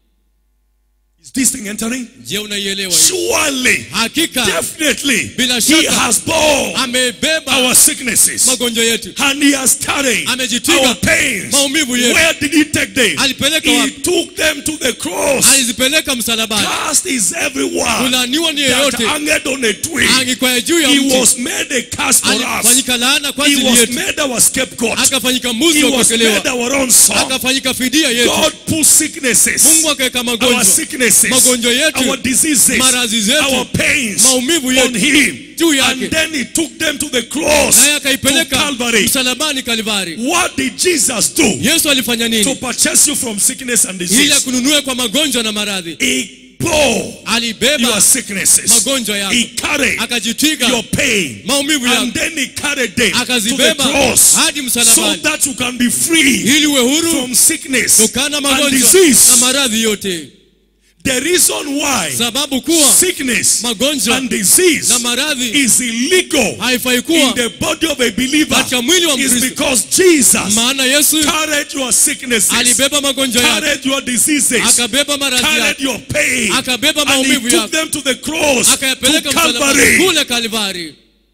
Is this thing entering? Je, unaielewa hii? Surely, Hakika definitely, bila he shaka has borne amebeba our sicknesses magonjwa yetu. and he has carried Amejitwiga our pains. maumivu yetu. Where did he take them? Alipeleka He wapi? took them to the cross. Alizipeleka msalabani. Cursed is everyone Kulaaniwa ni that yeyote hanged on a tree. angikwaye juu ya He mti. was made a curse for us. Alifanyika laana kwa He ajili was yetu. made our scapegoat. Akafanyika mbuzi He wa was kuwekelewa. made our own son. Akafanyika fidia yetu. God put sicknesses, Mungu akaweka our magonjwa, sicknesses, magonjwa yetu, our diseases, maradhi zetu, our pains maumivu on yetu him. juu And yake. then he took them to the cross, Naye to akaipeleka Calvary. msalabani Kalvari. What did Jesus do Yesu alifanya to nini? purchase you from sickness and Ili disease? akununue kwa magonjwa na maradhi. He bore Alibeba your sicknesses. magonjwa He yako, carried akajitwiga your pain. maumivu And yako, then he carried them to the akazibeba cross hadi so msalabani that you can be free ili uwe huru from sickness kutokana na and magonjwa na disease. maradhi yote. The reason why Sababu kuwa sickness magonjwa and disease na maradhi is illegal haifai in kuwa the body of a believer katika mwili wa is Mkristo, because Jesus maana Yesu carried your sicknesses, alibeba magonjwa yako, carried your diseases, akabeba maradhi carried yako, your pain, akabeba and he maumivu took yako, them to the cross, to akayapeleka msalabani Calvary. kule Kalvari.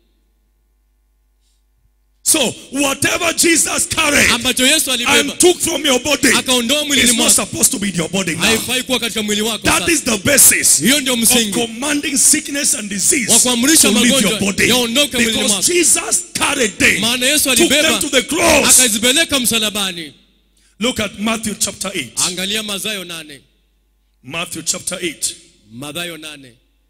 So whatever Jesus carried Ambacho Yesu alibeba and took from your body akaondoa mwilini is not mwako, supposed to be in your body now. haifai kuwa katika mwili wako. That Sasa is the basis hiyo ndio of msingi commanding sickness and disease wa kuamrisha to leave your magonjwa body. yaondoke mwilini Because mwako, Jesus carried them, maana Yesu took them alibeba to the cross. akazipeleka msalabani. Look at Matthew chapter 8. Angalia Mathayo 8. Matthew chapter 8. Mathayo 8.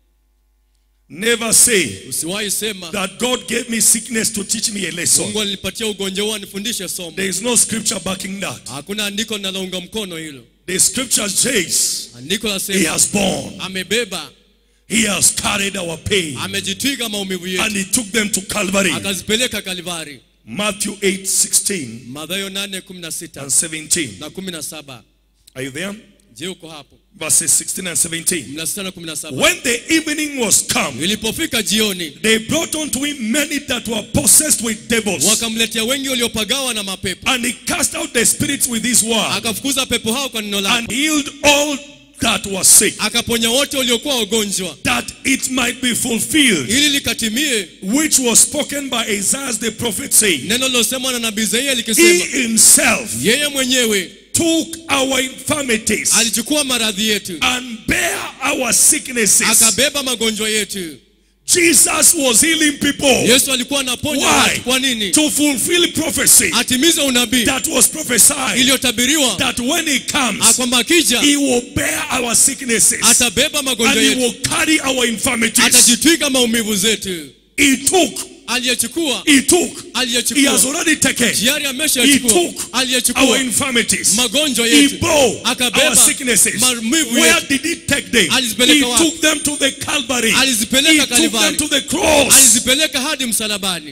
Never say Usiwahi sema that God gave me sickness to teach me a lesson. Mungu alinipatia ugonjwa huu anifundishe somo. There is no scripture backing that. Hakuna andiko linalounga mkono hilo. The scripture says Andiko he lasema has borne, amebeba, he has carried our pain, amejitwiga maumivu and yetu, he took them to Calvary. akazipeleka Kalvari. Matthew 8:16 Mathayo and 8:16 17. na 17. Are you there? Je, uko hapo? Verses 16 and 17. 16 na 17. When the evening was come, Ilipofika jioni, they brought unto him many that were possessed with devils, wakamletea wengi waliopagawa na mapepo, and he cast out the spirits with his word, akafukuza pepo hao kwa neno lake, and healed all that were sick, akaponya wote waliokuwa wagonjwa, that it might be fulfilled, ili likatimie which was spoken by Isaiah the prophet, saying, neno lilosemwa na nabii Isaia he likisema, himself yeye mwenyewe took our infirmities alichukua maradhi yetu, and bare our sicknesses. akabeba magonjwa yetu. Jesus was healing people. Yesu alikuwa anaponya Why? watu. Kwa nini? To fulfill prophecy Atimize unabii that was prophesied, iliyotabiriwa that when he comes, kwamba akija he will bear our sicknesses atabeba and magonjwa he yetu, will carry our infirmities. atajitwika maumivu zetu. He took, Aliyechukua, he took, he aliyechukua, has already taken, tayari he ameshachukua, took our aliyechukua infirmities. magonjwa He yetu, bore akabeba our sicknesses. maumivu Where yetu, did he take them? Alizipeleka He wapi? took them to the Calvary. He alizipeleka took them Kalvari, to the cross. alizipeleka hadi msalabani.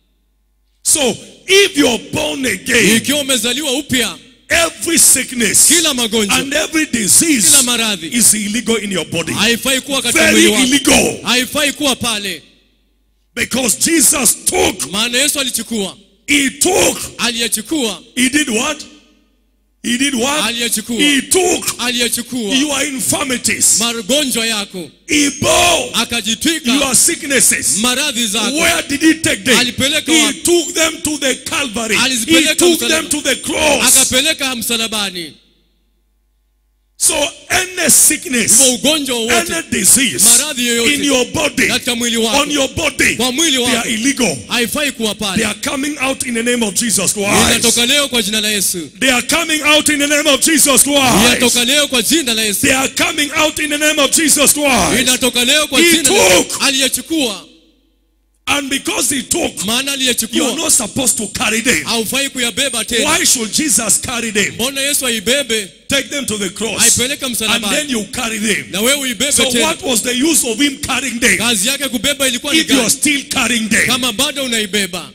So if you're born again, Ikiwa umezaliwa upya, every sickness kila magonjwa, and every disease kila maradhi is illegal in your body. haifai kuwa katika Very mwili wako, illegal. haifai kuwa pale, Because Jesus took, maana Yesu alichukua, he took, aliyechukua, he did what? He did what? Aliyechukua. He took Aliyechukua your infirmities. magonjwa yako. He bore Akajitwika your sicknesses. maradhi zako. Where did he take them? Alipeleka He wapi? took them to the Calvary. He Alizipeleka took msalaba. them to the cross. Akapeleka msalabani. So any sickness, Kwa ugonjwa wowote, any disease maradhi yoyote in your body, katika mwili wako, on your body, kwa mwili they wako, are illegal. haifai kuwa They pale. are coming out in the name of Jesus Christ. Inatoka leo kwa jina la Yesu. They are coming out in the name of Jesus Christ. Inatoka leo kwa jina la Yesu. They are coming out in the name of Jesus Christ. Inatoka leo kwa He jina la Yesu. took. Aliyechukua. And because he took, Maana you are aliyechukua not supposed to carry them. haufai kuyabeba tena. Why should Jesus carry them? Mbona Yesu aibebe? Take them to the cross. Aipeleke And msalabani. then you carry them. Na wewe uibebe So tena. what was the use of him carrying them Kazi yake kubeba ilikuwa ni if you are gani? still carrying them? Kama bado unaibeba.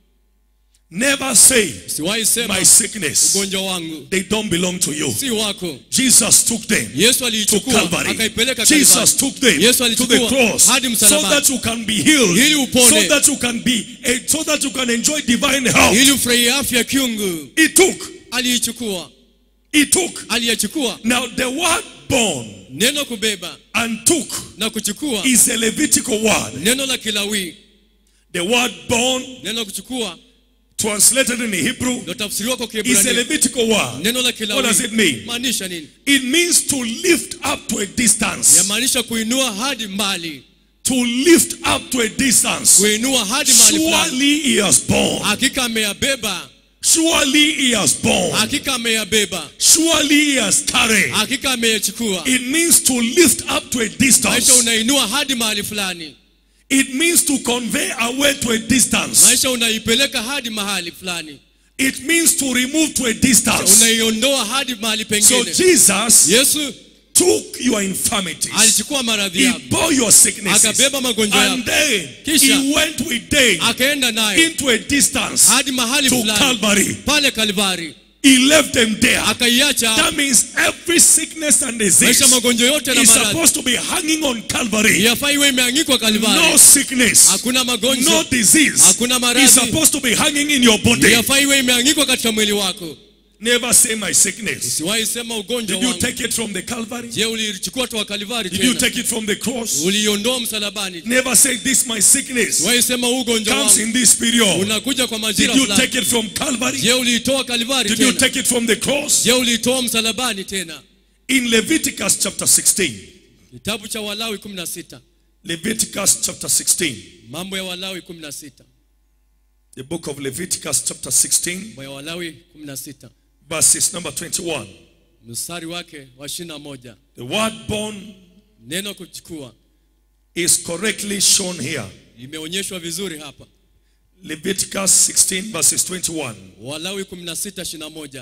Never say, Siwahi sema my sickness, ugonjwa wangu they don't belong to you. si wako. Jesus took them Yesu to aliichukua Calvary. akaipeleka Jesus Kalvari. took them Yesu to the alichukua cross hadi so msalabani. that you can be healed, Ili upone. so that you can be, so that you can enjoy divine health. Ili ufurahie afya kiungu. He took. Aliichukua. He took. Aliyechukua. Now the word born Neno kubeba and took na kuchukua is a Levitical word. neno la Kilawi. The word born, Neno kuchukua translated in Hebrew, ndio tafsiriwa kwa is a Kiebrania. Levitical word. Neno la What does it Kilawi mean? maanisha nini? It means to lift up to a distance. Yamaanisha kuinua hadi mbali. To lift up to a distance. Kuinua hadi mahali fulani. Surely he has borne. Hakika ameyabeba. Surely he has borne. Hakika ameyabeba. Surely he has carried. Hakika ameyachukua. It means to lift up to a Maisha distance. unainua hadi mahali fulani. It means to convey away to a distance. Maisha unaipeleka hadi mahali fulani. It means to remove to a distance. Unaiondoa hadi mahali So pengine. Jesus Yesu took your infirmities. alichukua maradhi He yako. bore your sicknesses. Akabeba magonjwa And yako. then Kisha he went with them akaenda nayo into a distance hadi mahali to fulani. Calvary. Pale Kalvari. He left them there. Akaiacha. That means every sickness and disease Maisha magonjwa yote na is maradhi. supposed to be hanging on Calvary. Yafai iwe imeangikwa Kalvari. No sickness, Hakuna magonjwa. no disease Hakuna is maradhi. supposed to be hanging in your body. Yafai iwe imeangikwa katika mwili wako. Never say my sickness. Usiwahi sema ugonjwa Did you wangu. take it from the Calvary? Je, ulichukua toka Kalvari Did you tena? take it from the cross? Uliondoa msalabani. Never say this my sickness Usiwahi sema huu ugonjwa comes wangu in this period. unakuja kwa majira Did you fulani. take it from Calvary? Je, uliitoa Kalvari Did you tena? take it from the cross? Je, uliitoa msalabani tena? In Leviticus chapter 16. Kitabu cha Walawi 16. Leviticus chapter 16. Mambo ya Walawi 16. The book of Leviticus chapter 16. Mambo ya Walawi 16. Verses number 21. Mstari wake wa 21. The word born Neno kuchukua is correctly shown here. limeonyeshwa vizuri hapa. Leviticus 16 verses 21. Walawi 16:21.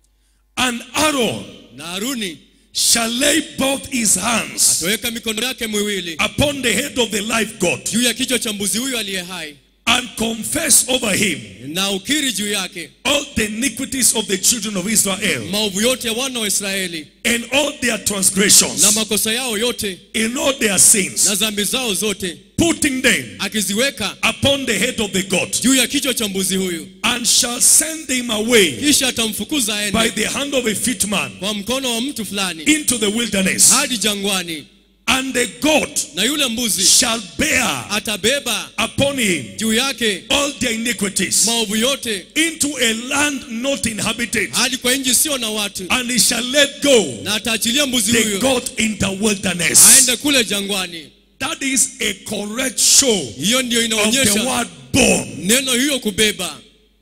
And Aaron Na Haruni shall lay both his hands ataweka mikono yake miwili upon the head of the live goat juu ya kichwa cha mbuzi huyo aliye hai and confess over him na ukiri juu yake all the iniquities of the children of Israel maovu yote ya wana wa Israeli and all their transgressions na makosa yao yote and all their sins, na dhambi zao zote, putting them akiziweka upon the head of the goat, juu ya kichwa cha mbuzi huyu, and shall send them away kisha atamfukuza by aende the hand of a fit man kwa mkono wa mtu fulani into the wilderness. hadi jangwani, And the goat na yule mbuzi shall bear atabeba upon him juu yake all their iniquities maovu yote into a land not inhabited, hadi kwa nchi sio na watu, and he shall let go na ataachilia mbuzi the huyo goat in the wilderness. aende kule jangwani. That is a correct show Hiyo ndio of the inaonyesha word born. neno hiyo kubeba.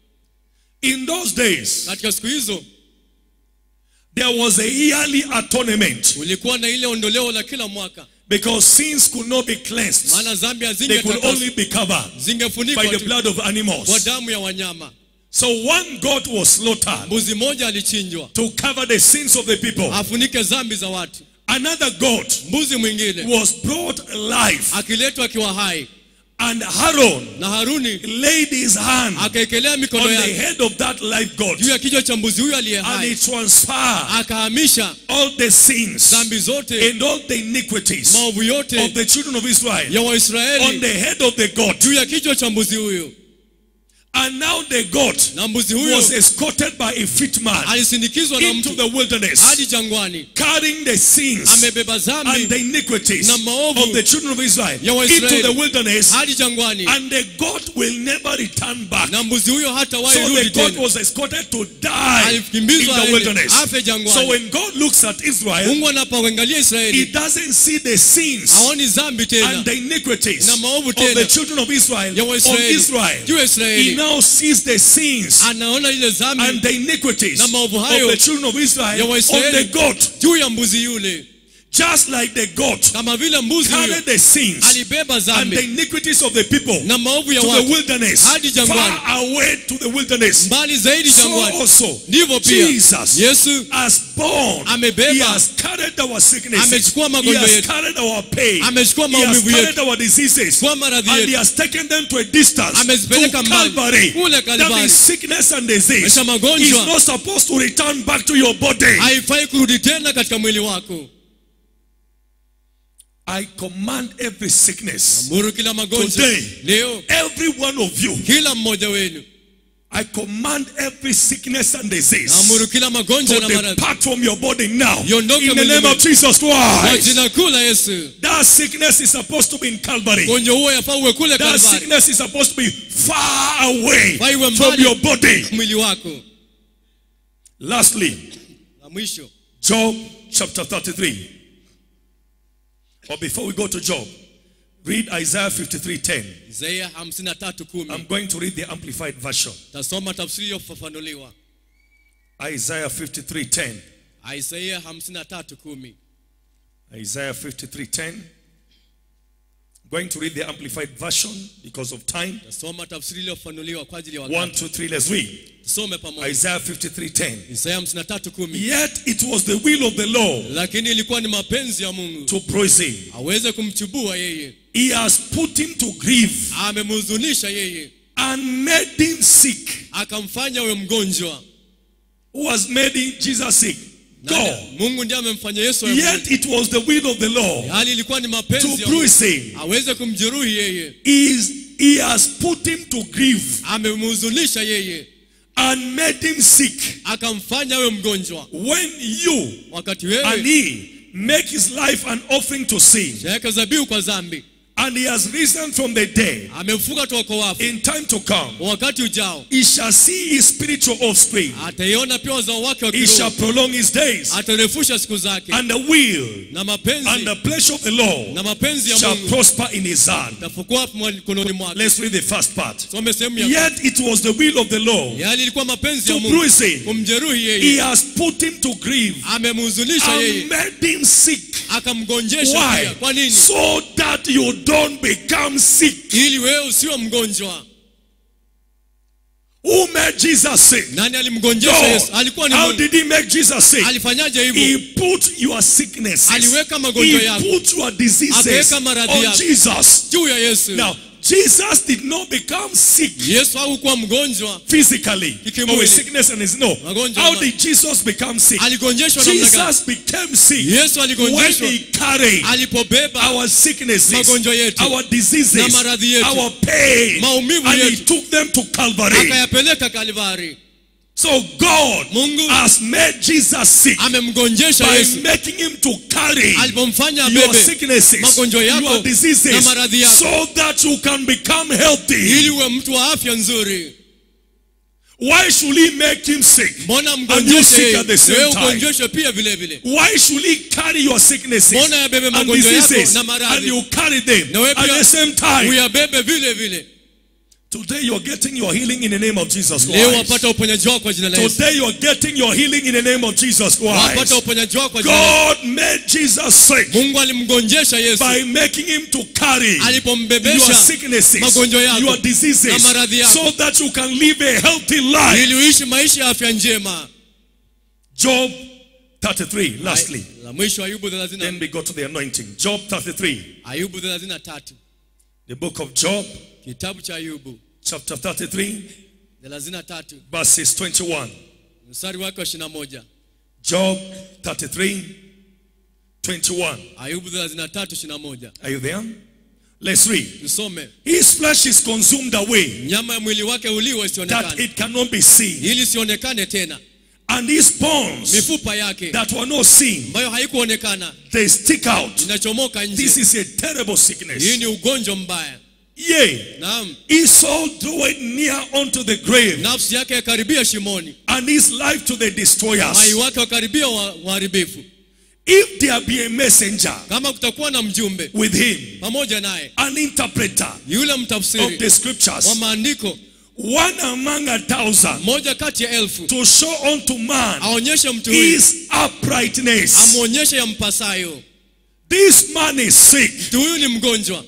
In those days, Katika siku hizo there was a yearly atonement ulikuwa na ile ondoleo la kila mwaka, because sins could not be cleansed. maana dhambi They could only hazingetakaswa, be covered by zingefunikwa the tu blood of kwa animals. damu ya wanyama. So one goat was slaughtered Mbuzi mmoja alichinjwa to cover the sins of the people. afunike dhambi za watu. Another goat Mbuzi mwingine was brought alive, akiletwa akiwa hai, and Aaron na Haruni laid his hand akaekelea on mikono the yake head of that live goat, juu ya kichwa cha mbuzi huyo aliye and hai, he transferred akahamisha all the sins dhambi zote, and all the iniquities maovu of yote the children of Israel ya on Waisraeli the head of the goat. juu ya kichwa cha mbuzi huyo. And now the goat Na mbuzi huyo was escorted by a fit man alisindikizwa na into mtu the wilderness, hadi jangwani, carrying the sins amebeba and dhambi the iniquities na maovu of the children of Israel ya into Waisraeli the wilderness, hadi jangwani, and the goat will never return back. na mbuzi huyo hatawahi So the rudi goat tena. was escorted to die in Alikimbizwa the aende wilderness. afe jangwani. So when God looks at Israel, Mungu anapoangalia he Israeli doesn't see the sins haoni dhambi tena and the iniquities na maovu of tena the children of Israel ya on Waisraeli Israel. juu ya He Israeli. now sees the sins Anaona ile and dhambi the iniquities na of maovu hayo the children of Israel ya on Waisraeli the goat. juu ya mbuzi yule. Just like the goat Kama vile mbuzi huyo carried the sins alibeba and the dhambi iniquities of the people na maovu ya to the watu wilderness, hadi jangwani, far away to the wilderness. mbali zaidi So jangwani, also ndivyo pia Jesus Yesu has borne, amebeba, he has carried our sicknesses, amechukua he magonjwa has yetu, carried our pain, amechukua he has maumivu carried yetu, our diseases, kwa maradhi and he yetu, has taken them to a distance, to amezipeleka mbali Calvary. kule That Kalvari. is sickness and disease Maisha is magonjwa not supposed to return back to your body. haifai kurudi tena katika mwili wako. I command every sickness, Amuru kila magonjwa Today, leo, every one of you, kila mmoja wenu, I command every sickness and disease amuru kila magonjwa na to maradhi depart from your body now. Yondoke In the name mwilini. of Jesus kwa Christ. jina kuu la Yesu. That sickness is supposed to be in Calvary. Ugonjwa huo yafaa uwe kule That Kalvari, sickness is supposed to be far away Fai uwe from mbali your body. mwili wako. Lastly, La mwisho, Job chapter 33. Or before we go to Job, read Isaiah 53:10. Isaya 53:10. I'm going to read the Amplified Version. Tasoma tafsiri iliyofafanuliwa. Isaiah 53:10. Isaya 53:10. Isaiah 53:10. I'm going to read the Amplified Version because of time. Tasoma tafsiri iliyofafanuliwa kwa ajili ya 1, wakati. 2, 3, let's read. Tusome pamoja. Isaiah 53:10. Isaya 53:10. Yet it was the will of the Lord Lakini ilikuwa ni mapenzi ya Mungu to praise him. aweze kumchubua yeye. He has put him to grief Amemhuzunisha yeye, and made him sick. akamfanya awe mgonjwa. Who has made Jesus sick? God. Mungu ndiye amemfanya Yesu awe mgonjwa. Yet it was the will of the Lord Hali ilikuwa ni to mapenzi ya Mungu bruise him. aweze kumjeruhi yeye. He has put him to grief Amemhuzunisha yeye, and made him sick. akamfanya awe mgonjwa. When you Wakati and wewe he make his life an offering to sin, shaweka dhabihu kwa dhambi, and he has risen from the dead, amemfuka toka kwa wafu, in time to come, wakati ujao he shall see his spiritual offspring. ataiona pia wazao wake wa He shall kiroho, prolong his days, atarefusha siku zake, and the will na and mapenzi the pleasure of the Lord na mapenzi ya shall Mungu prosper in his hand. tafukua mkononi mwake. Let's read the first part. Some sehemu ya Yet it was the will of the Lord yali ilikuwa mapenzi ya to Mungu bruise him. kumjeruhi He yeye, has put him to grief amemhuzunisha yeye, and made him sick. akamgonjesha pia. Why? Kwa nini? So that you don't become sick. Ili wewe usiwe mgonjwa. Who made Jesus sick? Nani alimgonjesha Yesu? Alikuwa ni How Mungu. did he make Jesus sick? Alifanyaje He hivyo? put your sicknesses, Aliweka magonjwa he yako, put your diseases akaweka maradhi on yako Jesus. juu ya Yesu. Now, Jesus did not become sick Yesu hakuwa mgonjwa physically Kikimwili. or with sickness and his no. Magonjwa How ma- did Jesus become sick? aligonjeshwa namna gani? Jesus became sick Yesu when aligonjeshwa he carried alipobeba our sicknesses, magonjwa yetu, our diseases, na maradhi yetu, our pain, maumivu and he yetu, took them to Calvary. akayapeleka Kalvari. So God Mungu has made Jesus sick amemgonjesha by Yesu making him to carry alipomfanya your abebe sicknesses, magonjwa yako your diseases, na maradhi yako, so that you can become healthy. ili uwe mtu wa afya nzuri. Why should he make him sick? Mbona And you mgonjeshe sick yeye? at the same Wewe time. ugonjeshwe pia vile vile. Why should he carry your sicknesses Mbona yabebe and magonjwa yako diseases na and maradhi, you carry them na wewe at the same time? uyabebe vile vile? Today you're getting your healing in the name of Jesus Leo Christ. wapata uponyaji wako kwa jina la Yesu. Today you're getting your healing in the name of Jesus Wapata Christ. uponyaji wako kwa jina la Yesu. God made Jesus sick Mungu alimgonjesha Yesu by making him to carry your alipombebesha sicknesses, magonjwa yako your diseases, na maradhi yako, so that you can live a healthy life. ili uishi maisha ya afya njema. Job 33, lastly. La mwisho Ayubu 30. Then we go to the anointing. Job 33. Ayubu 33. The book of Job, Kitabu cha Ayubu chapter 33, 33 verses 21. mstari wake wa 21. Job 33, 21. Ayubu 33:21. Are you there? Let's read. Tusome. His flesh is consumed away, Nyama ya mwili wake uliwa that isionekane. it cannot be seen. Ili sionekane tena. And his bones Mifupa yake that were not seen, ambayo haikuonekana they stick out. inachomoka This nje. is a terrible Hii sickness. ni ugonjwa mbaya. Yea, Naam. his soul draweth near unto the grave, Nafsi yake yakaribia shimoni. and his life to the Hai destroyers. wake wakaribia waharibifu. If there be a messenger Kama kutakuwa na mjumbe with him, pamoja naye, an interpreter yule of mtafsiri the scriptures, wa maandiko, one among 1,000, moja kati ya 1000, to show unto man aonyeshe mtu huyu, his uprightness. amuonyeshe yampasayo. This man is sick, Mtu huyu ni mgonjwa.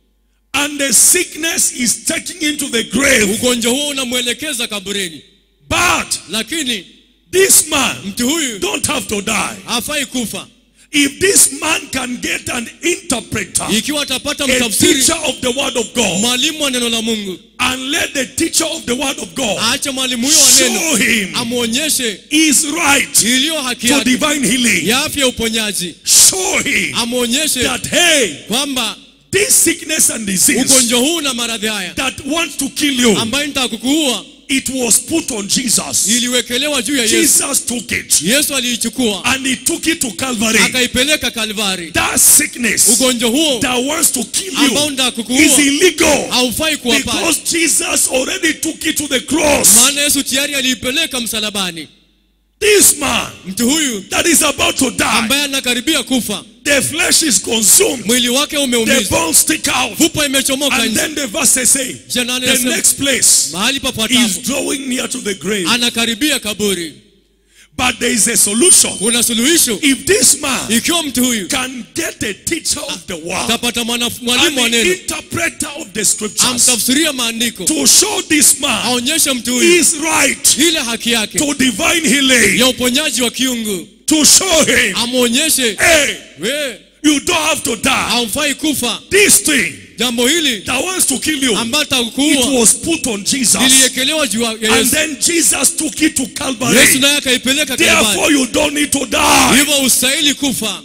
and the sickness is taking him to the grave. Ugonjwa huo unamwelekeza kaburini. But Lakini this man mtu huyu don't have to die. hafai kufa. If this man can get an interpreter, Ikiwa atapata a mtafsiri, teacher of the word of God, mwalimu wa neno la Mungu, and let the teacher of the word of God aache mwalimu huyo wa show neno him amuonyeshe his right iliyo haki to yake divine healing. ya afya ya uponyaji. Show him Amuonyeshe that, hey, kwamba this sickness and disease ugonjwa huu na maradhi haya that wants to kill you, ambayo nitakukuua it was put on Jesus. iliwekelewa juu ya Yesu. Jesus took it, Yesu aliichukua and he took it to Calvary. akaipeleka Kalvari. That sickness Ugonjwa huo that wants to kill ambao you nitakukuua is illegal, haufai kuwa pale, because Jesus already took it to the cross. maana Yesu tayari aliipeleka msalabani. This man Mtu huyu that is about to die, ambaye anakaribia kufa, the flesh is consumed, mwili wake the umeumizwa, bones stick out, fupa imechomoka and nje. then the verses say, Kisha nani the anasema, next place mahali is papatapo drawing near to the grave. anakaribia kaburi. But there is a solution. Kuna suluhisho. If this man Ikiwa mtu huyu can get a teacher of the word, tapata and mwalimu wa an neno, interpreter of the scriptures, amtafsiria maandiko, to show this man aonyeshe mtu huyu his right ile haki yake to divine healing, ya uponyaji wa kiungu, to show him, amuonyeshe hey, we you don't have to die. haufai kufa. This thing Jambo hili that wants to kill you, ambayo it takukuua was put on Jesus, liliekelewa juu ya and Yesu. then Jesus took it to Yesu Calvary. naye akaipeleka Kalvari. Therefore you don't need to die. Hivyo ustahili kufa.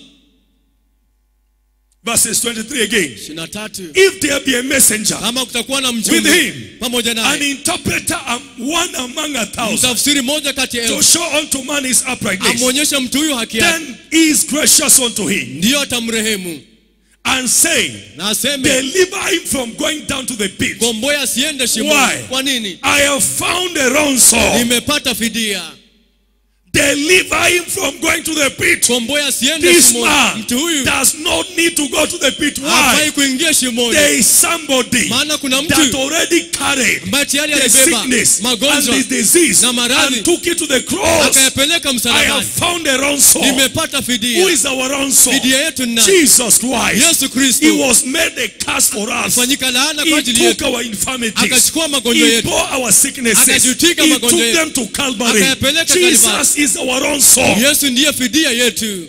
Verses 23 again. 23. If there be a messenger, Kama kutakuwa na with mjumbe him, pamoja an naye, interpreter, one among 1,000, mtafsiri moja kati ya to 1000, show unto man his uprightness, amuonyeshe mtu huyu haki yake, then he is gracious unto him, ndiyo atamrehemu, and say, na aseme deliver him from going down to the pit. komboe asiende Why? shimoni. Kwa nini? I have found a ransom. Nimepata fidia. Deliver him from going to the pit. Komboe asiende This shimoni. man Mtu huyu does not need to go to the pit. hafai Why? kuingia shimoni, There is somebody maana kuna that mtu already carried ambaye tayari the alibeba sickness and magonjwa the disease na maradhi, and took it to the cross. akayapeleka I have msalabani. found a ransom. Nimepata Who fidia. is our ransom? Fidia yetu ni nani? Jesus Christ. Yesu Kristo. He was made a curse for us. Fanyika laana kwa He ajili took yetu, our infirmities. akachukua magonjwa He yetu, bore our sicknesses. akajitwika He magonjwa took yetu, them to Calvary. akayapeleka Jesus is our ransom. Yesu ndiye fidia yetu.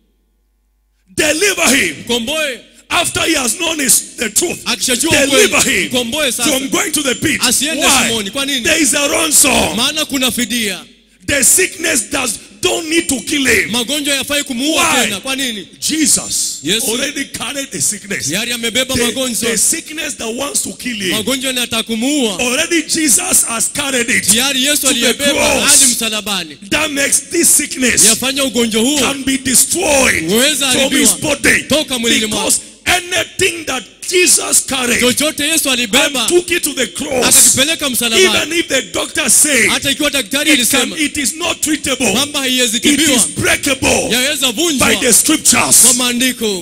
Deliver him. Komboe After he has known the truth, akishajua deliver ukweli, him komboe sasa from going to the pit. asiende Why? shimoni. Kwa nini? There is a ransom. Maana kuna fidia. The sickness don't need to kill him. Magonjwa yafai kumuua Why? tena. Kwa nini? Jesus Yesu already carried the sickness. tayari amebeba The magonjwa, sickness that wants to kill him. magonjwa yanataka kumuua, Already Jesus has carried it. tayari Yesu to the aliyebeba cross. hadi msalabani. That makes this sickness Yafanya ugonjwa huo can be destroyed uweza from his haribiwa body. toka mwilini mwake. Because anything that Jesus carried Chochote Yesu and alibeba took it to the cross, akakipeleka msalabani, even if the doctor said hata ikiwa daktari alisema it is not treatable, kwamba haiwezi it is tibiwa, breakable yaweza by vunjwa the scriptures. kwa maandiko,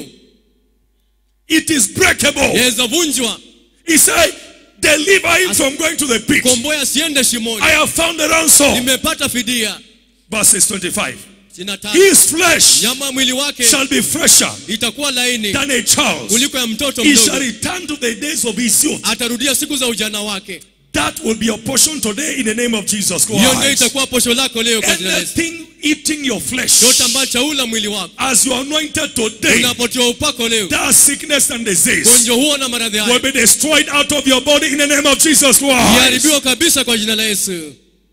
It is breakable. yaweza vunjwa. He said, deliver him from going to the pit. Komboe asiende shimoni. I have found the ransom. Nimepata fidia. Verses 25. 25. His flesh Nyama ya mwili wake shall be fresher itakuwa laini than a child's. kuliko ya mtoto He shall mdogo. return to the days of his youth. Atarudia siku za ujana wake. That will be your portion today in the name of Jesus Hiyo ndio Christ. itakuwa posho lako leo kwa jina la Yesu. Anything eating your flesh, Yote ambacho ula mwili wako, as you are anointed today, unapotiwa upako leo, that sickness and disease ugonjwa huo na maradhi will haya be destroyed out of your body in the name of Jesus Christ. iharibiwa kabisa kwa jina la Yesu.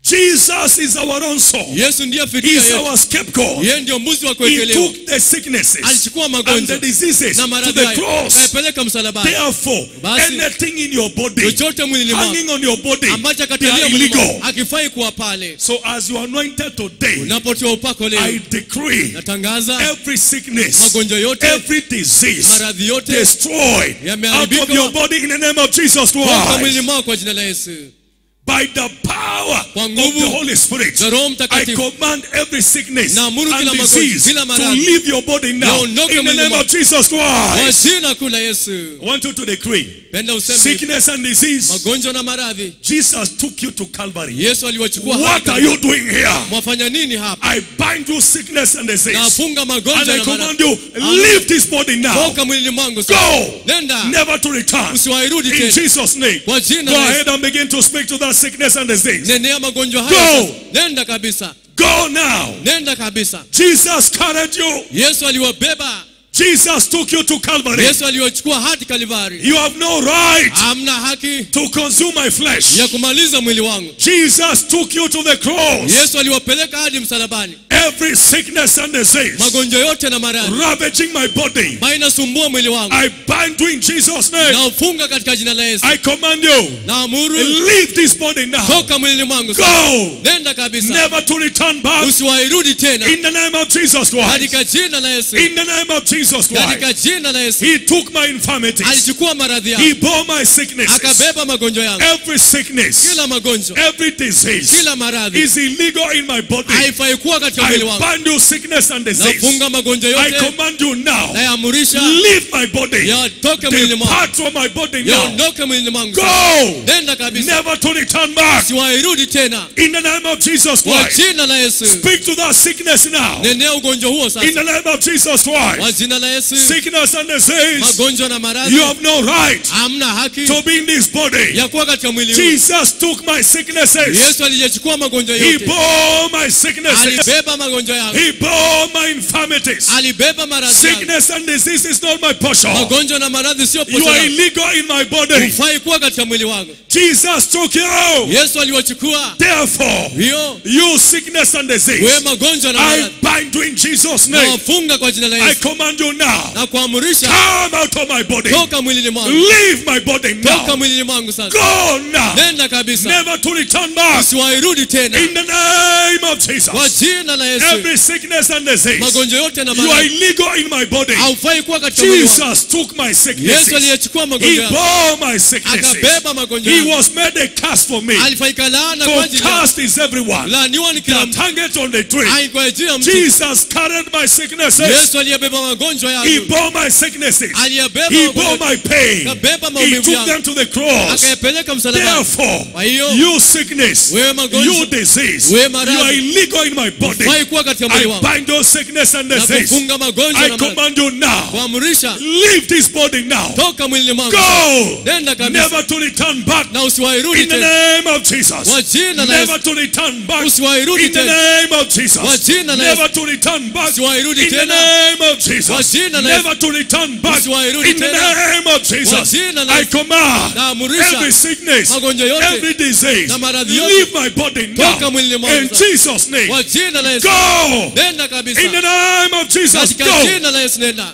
Jesus is our ransom. Yesu ndiye He fidia is yetu. our scapegoat. Yeye ndio mbuzi wa He kuwekelewa. took the sicknesses Alichukua and the magonjwa diseases na to maradhi the hayo. cross. Kayapeleka msalabani. Therefore, Basi, anything in your body, chochote mwilini mwako hanging on your body, ambacho they are katalia mwilini mwako illegal. akifai kuwa pale. So as you are anointed today, Unapotiwa upako leo, I decree natangaza every sickness, magonjwa yote, every disease maradhi yote destroyed out yameharibika of your body in the name of Jesus kwa mwilini Christ. mwako kwa jina la Yesu. By the power Kwa of nguvu the Holy Spirit, za Roho I Mtakatifu, command every sickness naamuru and kila disease magonjwa, kila to maradhi leave your body now yaondoke in the mwilini name mwako. of Jesus kwa Christ. jina kuu la Yesu. I want you to decree Penda useme sickness and disease. magonjwa na maradhi. Jesus took you to Calvary. Yesu aliwachukua What hapa. are you doing here? Mwafanya nini hapa? I bind you sickness and disease, Nafunga and magonjwa I na command maradhi. you, leave this body now. Toka mwilini mwangu sasa. Go, Nenda. never to return. Usiwairudi In tena. Jesus' name, Kwa jina go la Yesu. ahead and begin to speak to that sickness and disease. Nenea magonjwa Go. haya sasa. Nenda kabisa. Go now. Nenda kabisa. Jesus carried you. Yesu aliwabeba. Jesus took you to Calvary. Yesu aliwachukua hadi Kalivari. You have no right Hamna haki to consume my flesh. ya kumaliza mwili wangu. Jesus took you to the cross. Yesu aliwapeleka hadi msalabani. Every sickness and disease Magonjwa yote na maradhi ravaging my body, ambayo inasumbua mwili wangu, I bind you in Jesus' name. na ufunga katika jina la Yesu. I command you, Naamuru leave this body now. toka mwilini mwangu sasa. Go, Nenda kabisa. never to return back. Usiwairudi tena. In the name of Jesus Christ. Katika jina la Yesu. In the name of Jesus Katika Christ. jina la Yesu. He took my infirmities. Alichukua maradhi He yangu. bore my sicknesses. Akabeba magonjwa yangu. Every sickness, Kila magonjwa, every disease kila maradhi is illegal in my body. haifai kuwa katika mwili I wangu. bind you sickness and disease. Nafunga magonjwa I yote. command you now, Nayaamrisha leave my body. yatoke mwilini mwangu. Depart from my body now. Yaondoke mwilini mwangu. Go, Nenda kabisa. never to return back. Siwairudi tena. In the name of Jesus Kwa Christ. jina la Yesu. Speak to that sickness now. Nenea ugonjwa huo In sasa. the name of Jesus Kwa Christ. jina la Yesu. Sickness and disease, Magonjwa na maradhi you have no right hamna haki to be in this body. ya kuwa katika mwili huu. Jesus took my sicknesses. Yesu aliyechukua magonjwa He yote. bore my sicknesses. Alibeba magonjwa yangu. He bore my infirmities. Alibeba maradhi yangu. Sickness and disease is not my portion. Magonjwa na maradhi sio You posho are langu. illegal in my body. Hufai kuwa katika mwili wangu. Jesus took you. Yesu aliwachukua. Therefore, Hiyo you sickness and wewe disease, magonjwa na I maradhi bind you in Jesus' na name. wafunga kwa jina la I Yesu. command you now, Na kuamurisha come out of my body. toka mwilini mwangu. Leave my body Toka now. mwilini mwangu sasa. Go now. Nenda kabisa. Never to return back. Usiwairudi tena. In the name of Kwa Jesus. jina la Yesu. Every sickness and disease, Magonjwa yote na you are maradhi illegal in my body. haufai kuwa katika mwili wangu. Jesus took my Yesu sicknesses. aliyechukua He magonjwa yangu. bore my sicknesses. Akabeba magonjwa He yangu. was made a curse for me. Alifaika laana kwa For ajili yangu. cursed is everyone Laaniwa ni kila that mtu. hangeth on the tree. Hai kwa ajili ya mtu. Jesus carried my sicknesses. Yesu aliyebeba magonjwa He yangu. bore my sicknesses. Aliyebeba He magonjwa bore my pain. Akabeba He maumivu took yangu. them to the cross. Akayapeleka msalabani. Therefore, Kwa hiyo you sickness, wewe magonjwa, you disease, wewe you maradhi, are illegal in my body. hufai kuwa katika mwili I wangu. bind those sickness and Na disease. kufunga magonjwa I na maradhi. command you now, Kuamurisha leave this body now. toka mwilini mwangu. Go, Nenda kabisa. never to return back. Na usiwairudi In the tena. name of Jesus. Kwa jina la Never Yesu. to return back. Usiwairudi In the tena. name of Kwa Jesus. jina la Never Yesu. to return back. Usiwairudi In the tena. name of Kwa Jesus. jina la Never to return back. Usiwairudi In the tena. name of Kwa Jesus. jina la I Yesu. command Naamurisha every sickness, magonjwa yote every disease, na maradhi yote leave my body toka now. mwilini mwangu In sasa. Jesus' name. Kwa jina la Yesu. Go. Nenda kabisa. In the name of Jesus. Katika Go. jina la Yesu nenda.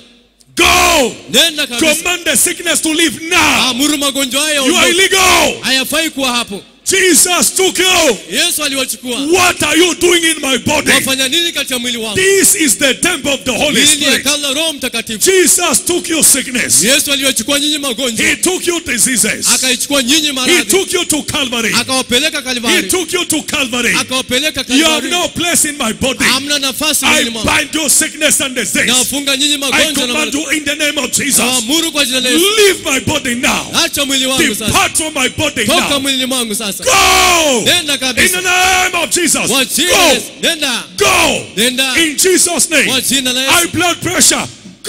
Go. Nenda kabisa. Command the sickness to leave now. Amuru magonjwa haya You are yaondoke. illegal. Hayafai kuwa hapo. Jesus took you. Yesu aliwachukua. What are you doing in my body? Wafanya nini katika mwili wangu? This is the temple of the Holy Hili ni Spirit. hekalu la Roho Mtakatifu. Jesus took you sickness. Yesu aliwachukua nyinyi magonjwa. He took you diseases. Akaichukua nyinyi He maradhi. took you to Calvary. Akawapeleka He Kalivari. took you to Calvary. Akawapeleka You have Kalivari. no place in my body. Hamna nafasi I mwilini mwangu. bind your sickness and disease. Na wafunga nyinyi I magonjwa na command maradhi. you in the name of Jesus. Na waamuru kwa jina la Yesu. Leave my body now. Acha mwili wangu sasa. Depart from my body Toka now. mwilini mwangu sasa. Go. Nenda In the kabisa. name of Jesus. Kwa jina la Go. Yesu. Nenda. Go. Nenda. In Jesus' Kwa name. jina la High Yesu. blood pressure. Go.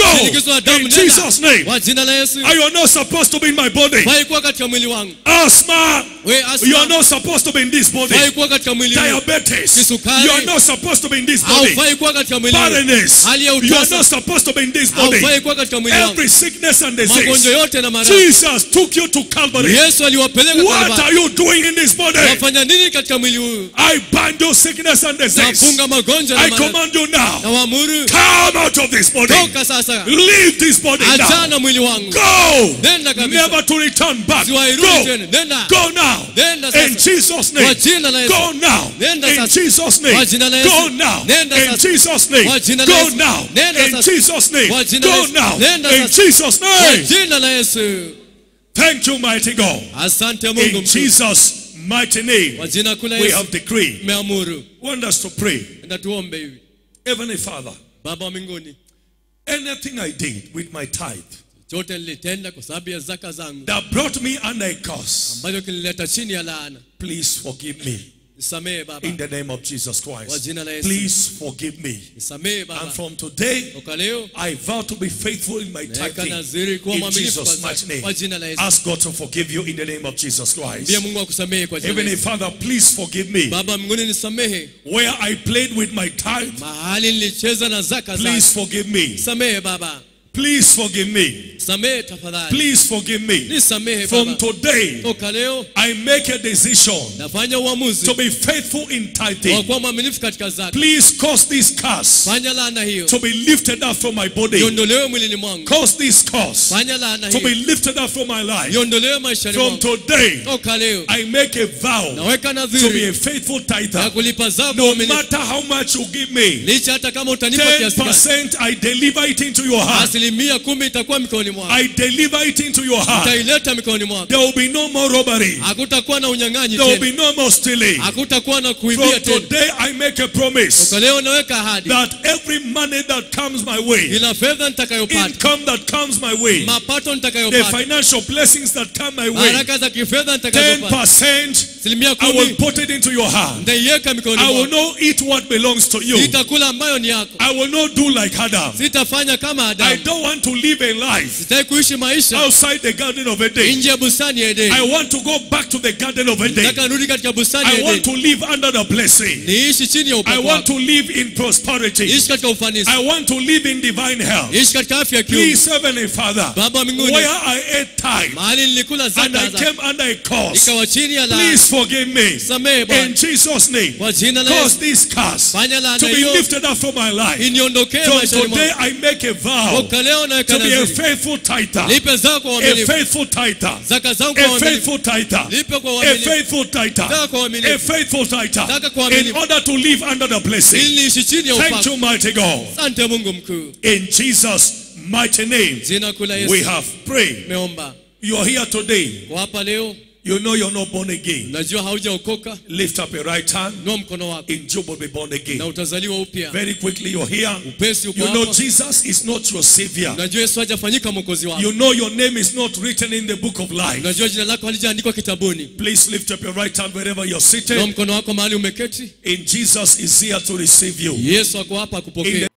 No. Shinikizo la damu In nenda. Jesus' name. Kwa jina la Yesu. You are not supposed to be in my body. Haikuwa katika mwili wangu. Asthma. We asma. You are not supposed to be in this body. Haikuwa katika mwili wangu. Diabetes. Kisukari. You are not supposed to be in this body. Haikuwa katika mwili wangu. Barrenness. Hali ya You are utasa. not supposed to be in this body. Haikuwa katika mwili wangu. Every sickness and disease. Magonjwa yote na maradhi. Jesus took you to Calvary. Yesu aliwapeleka What Kalvari. are you doing in this body? Wafanya nini katika mwili huu? I bind your sickness and disease. Nafunga magonjwa na I maradhi. command you now. Na waamuru. Come out of this body. Toka sasa. Leave this body now. Achana mwili wangu. Go. Nenda kabisa. Never to return back. Siwairudi tena. Go. Nenda. Go now. Nenda sasa. In Jesus' Kwa name. jina la Yesu. Go now. Nenda In sasa. Jesus' Kwa name. jina la Yesu. Go now. Nenda In sasa. Jesus' name. Kwa jina la Go Yesu. now. Nenda In sasa. Jesus' name. Kwa jina la Go Yesu. now. Nenda In sasa. Jesus' Kwa name. jina la Yesu. Thank you, mighty God. Asante Mungu In mkuu. Jesus' mighty name, Kwa jina kula we Yesu. have decreed. Meamuru. Want us to pray. Enda tuombe hivi. Heavenly Father, Baba wa mbinguni. anything I did with my tithe Chote nilitenda kwa sababu ya zaka zangu. that brought me under a curse, Ambacho kilileta chini ya laana. please forgive me. Nisamehe Baba. In the name of Jesus Kwa Christ, jina la Yesu. please forgive me. Nisamehe Baba. And from today, Toka leo. I vow to be faithful in my Naweka tithing. naziri kuwa In mwaminifu Jesus' kwa mighty zaka. Kwa jina la name, Yesu. ask God to forgive you in the name of Jesus Christ. Mbia Mungu akusamehe kwa jina la Heavenly Yesu. Father, please forgive me. Baba mbinguni nisamehe. Where I played with my tithe, Mahali nilicheza na zaka please zangu. forgive me. Nisamehe Baba. Please forgive me. Nisamehe tafadhali. Please forgive me. Nisamehe From Baba. today, Toka leo I make a decision nafanya uamuzi to be faithful in wa tithing. kuwa mwaminifu katika zaka. Please cause this curse Fanya laana hiyo. to be lifted up from my body. Iondolewe mwilini mwangu. Cause this curse Fanya laana to be hiyo. lifted up from my life. Iondolewe maishani From mwangu. today, Toka leo I make a vow naweka to be nadhiri a faithful na tither. kulipa zako No uaminifu. matter how much you give me, Licha hata kama utanipa kiasi gani. 10% I deliver it into your heart. 10% itakuwa mikononi mwako. I deliver it into your heart. Utaileta mikononi mwako. There will be no more robbery. Hakutakuwa na unyang'anyi There will tena. be no more stealing. Hakutakuwa na kuibia From tena. today, I make a promise Kwa leo naweka ahadi. that every money that comes my way, Ila fedha nitakayopata. income that comes my way, Mapato the nitakayopata. financial blessings that come my way, Baraka za kifedha nitakazopata. 10%, 10% I will put it into your hand. nitaiweka mikononi I will mwako. not eat what belongs to you. Sitakula ambayo ni yako. I will not do like Adam. Sitafanya kama I Adamu. don't want to live a life Sitaki kuishi maisha outside the Garden of Eden. nje ya bustani ya I Edeni. want to go back to the Garden of Eden. Nataka nirudi katika bustani I ya want to Edeni. live under the blessing. Niishi chini ya I upako want wako. to live in prosperity. Niishi katika ufanisi. I want to live in divine health. Niishi katika afya ya kiungu. Please, Heavenly Father, Baba wa mbinguni. where I ate tithe Mahali nilikula and I zaka za came under a curse, ikawa chini ya laana. please forgive me. Samehe Bwana. In Jesus' name, Kwa jina la cause Yesu. this curse Fanya laana to be hiyo lifted up from my life. iniondokee From maishani today, mwangu. I make a vow Toka leo naweka to be a nadhiri. faithful tither. Lipe zako kwa A uaminifu. faithful tither. Zaka zangu kwa A uaminifu. faithful tither. Lipe kwa A uaminifu. faithful tither. Zaka kwa A uaminifu. faithful tither. Zaka kwa In uaminifu. order to live under the blessing. Ili niishi chini ya Thank upako. you, mighty God. Asante Mungu mkuu. In Jesus' mighty name, Jina kula we Yesu. have prayed. Meomba. You are here today. Kwa hapa leo You know you're not born again. najua haujaokoka. Lift up your right hand. Inua mkono wako In Job will be born na again. utazaliwa upya. Very quickly, you're here. Upesi uko You know hapa. Jesus is not your savior. Unajua Yesu hajafanyika mwokozi wako. You know your name is not written in the book of life. Unajua jina lako halijaandikwa kitabuni. Please lift up your right hand wherever you're Inua seated. mkono wako mahali umeketi. In Jesus is here to receive you. Yesu ako hapa In akupokea.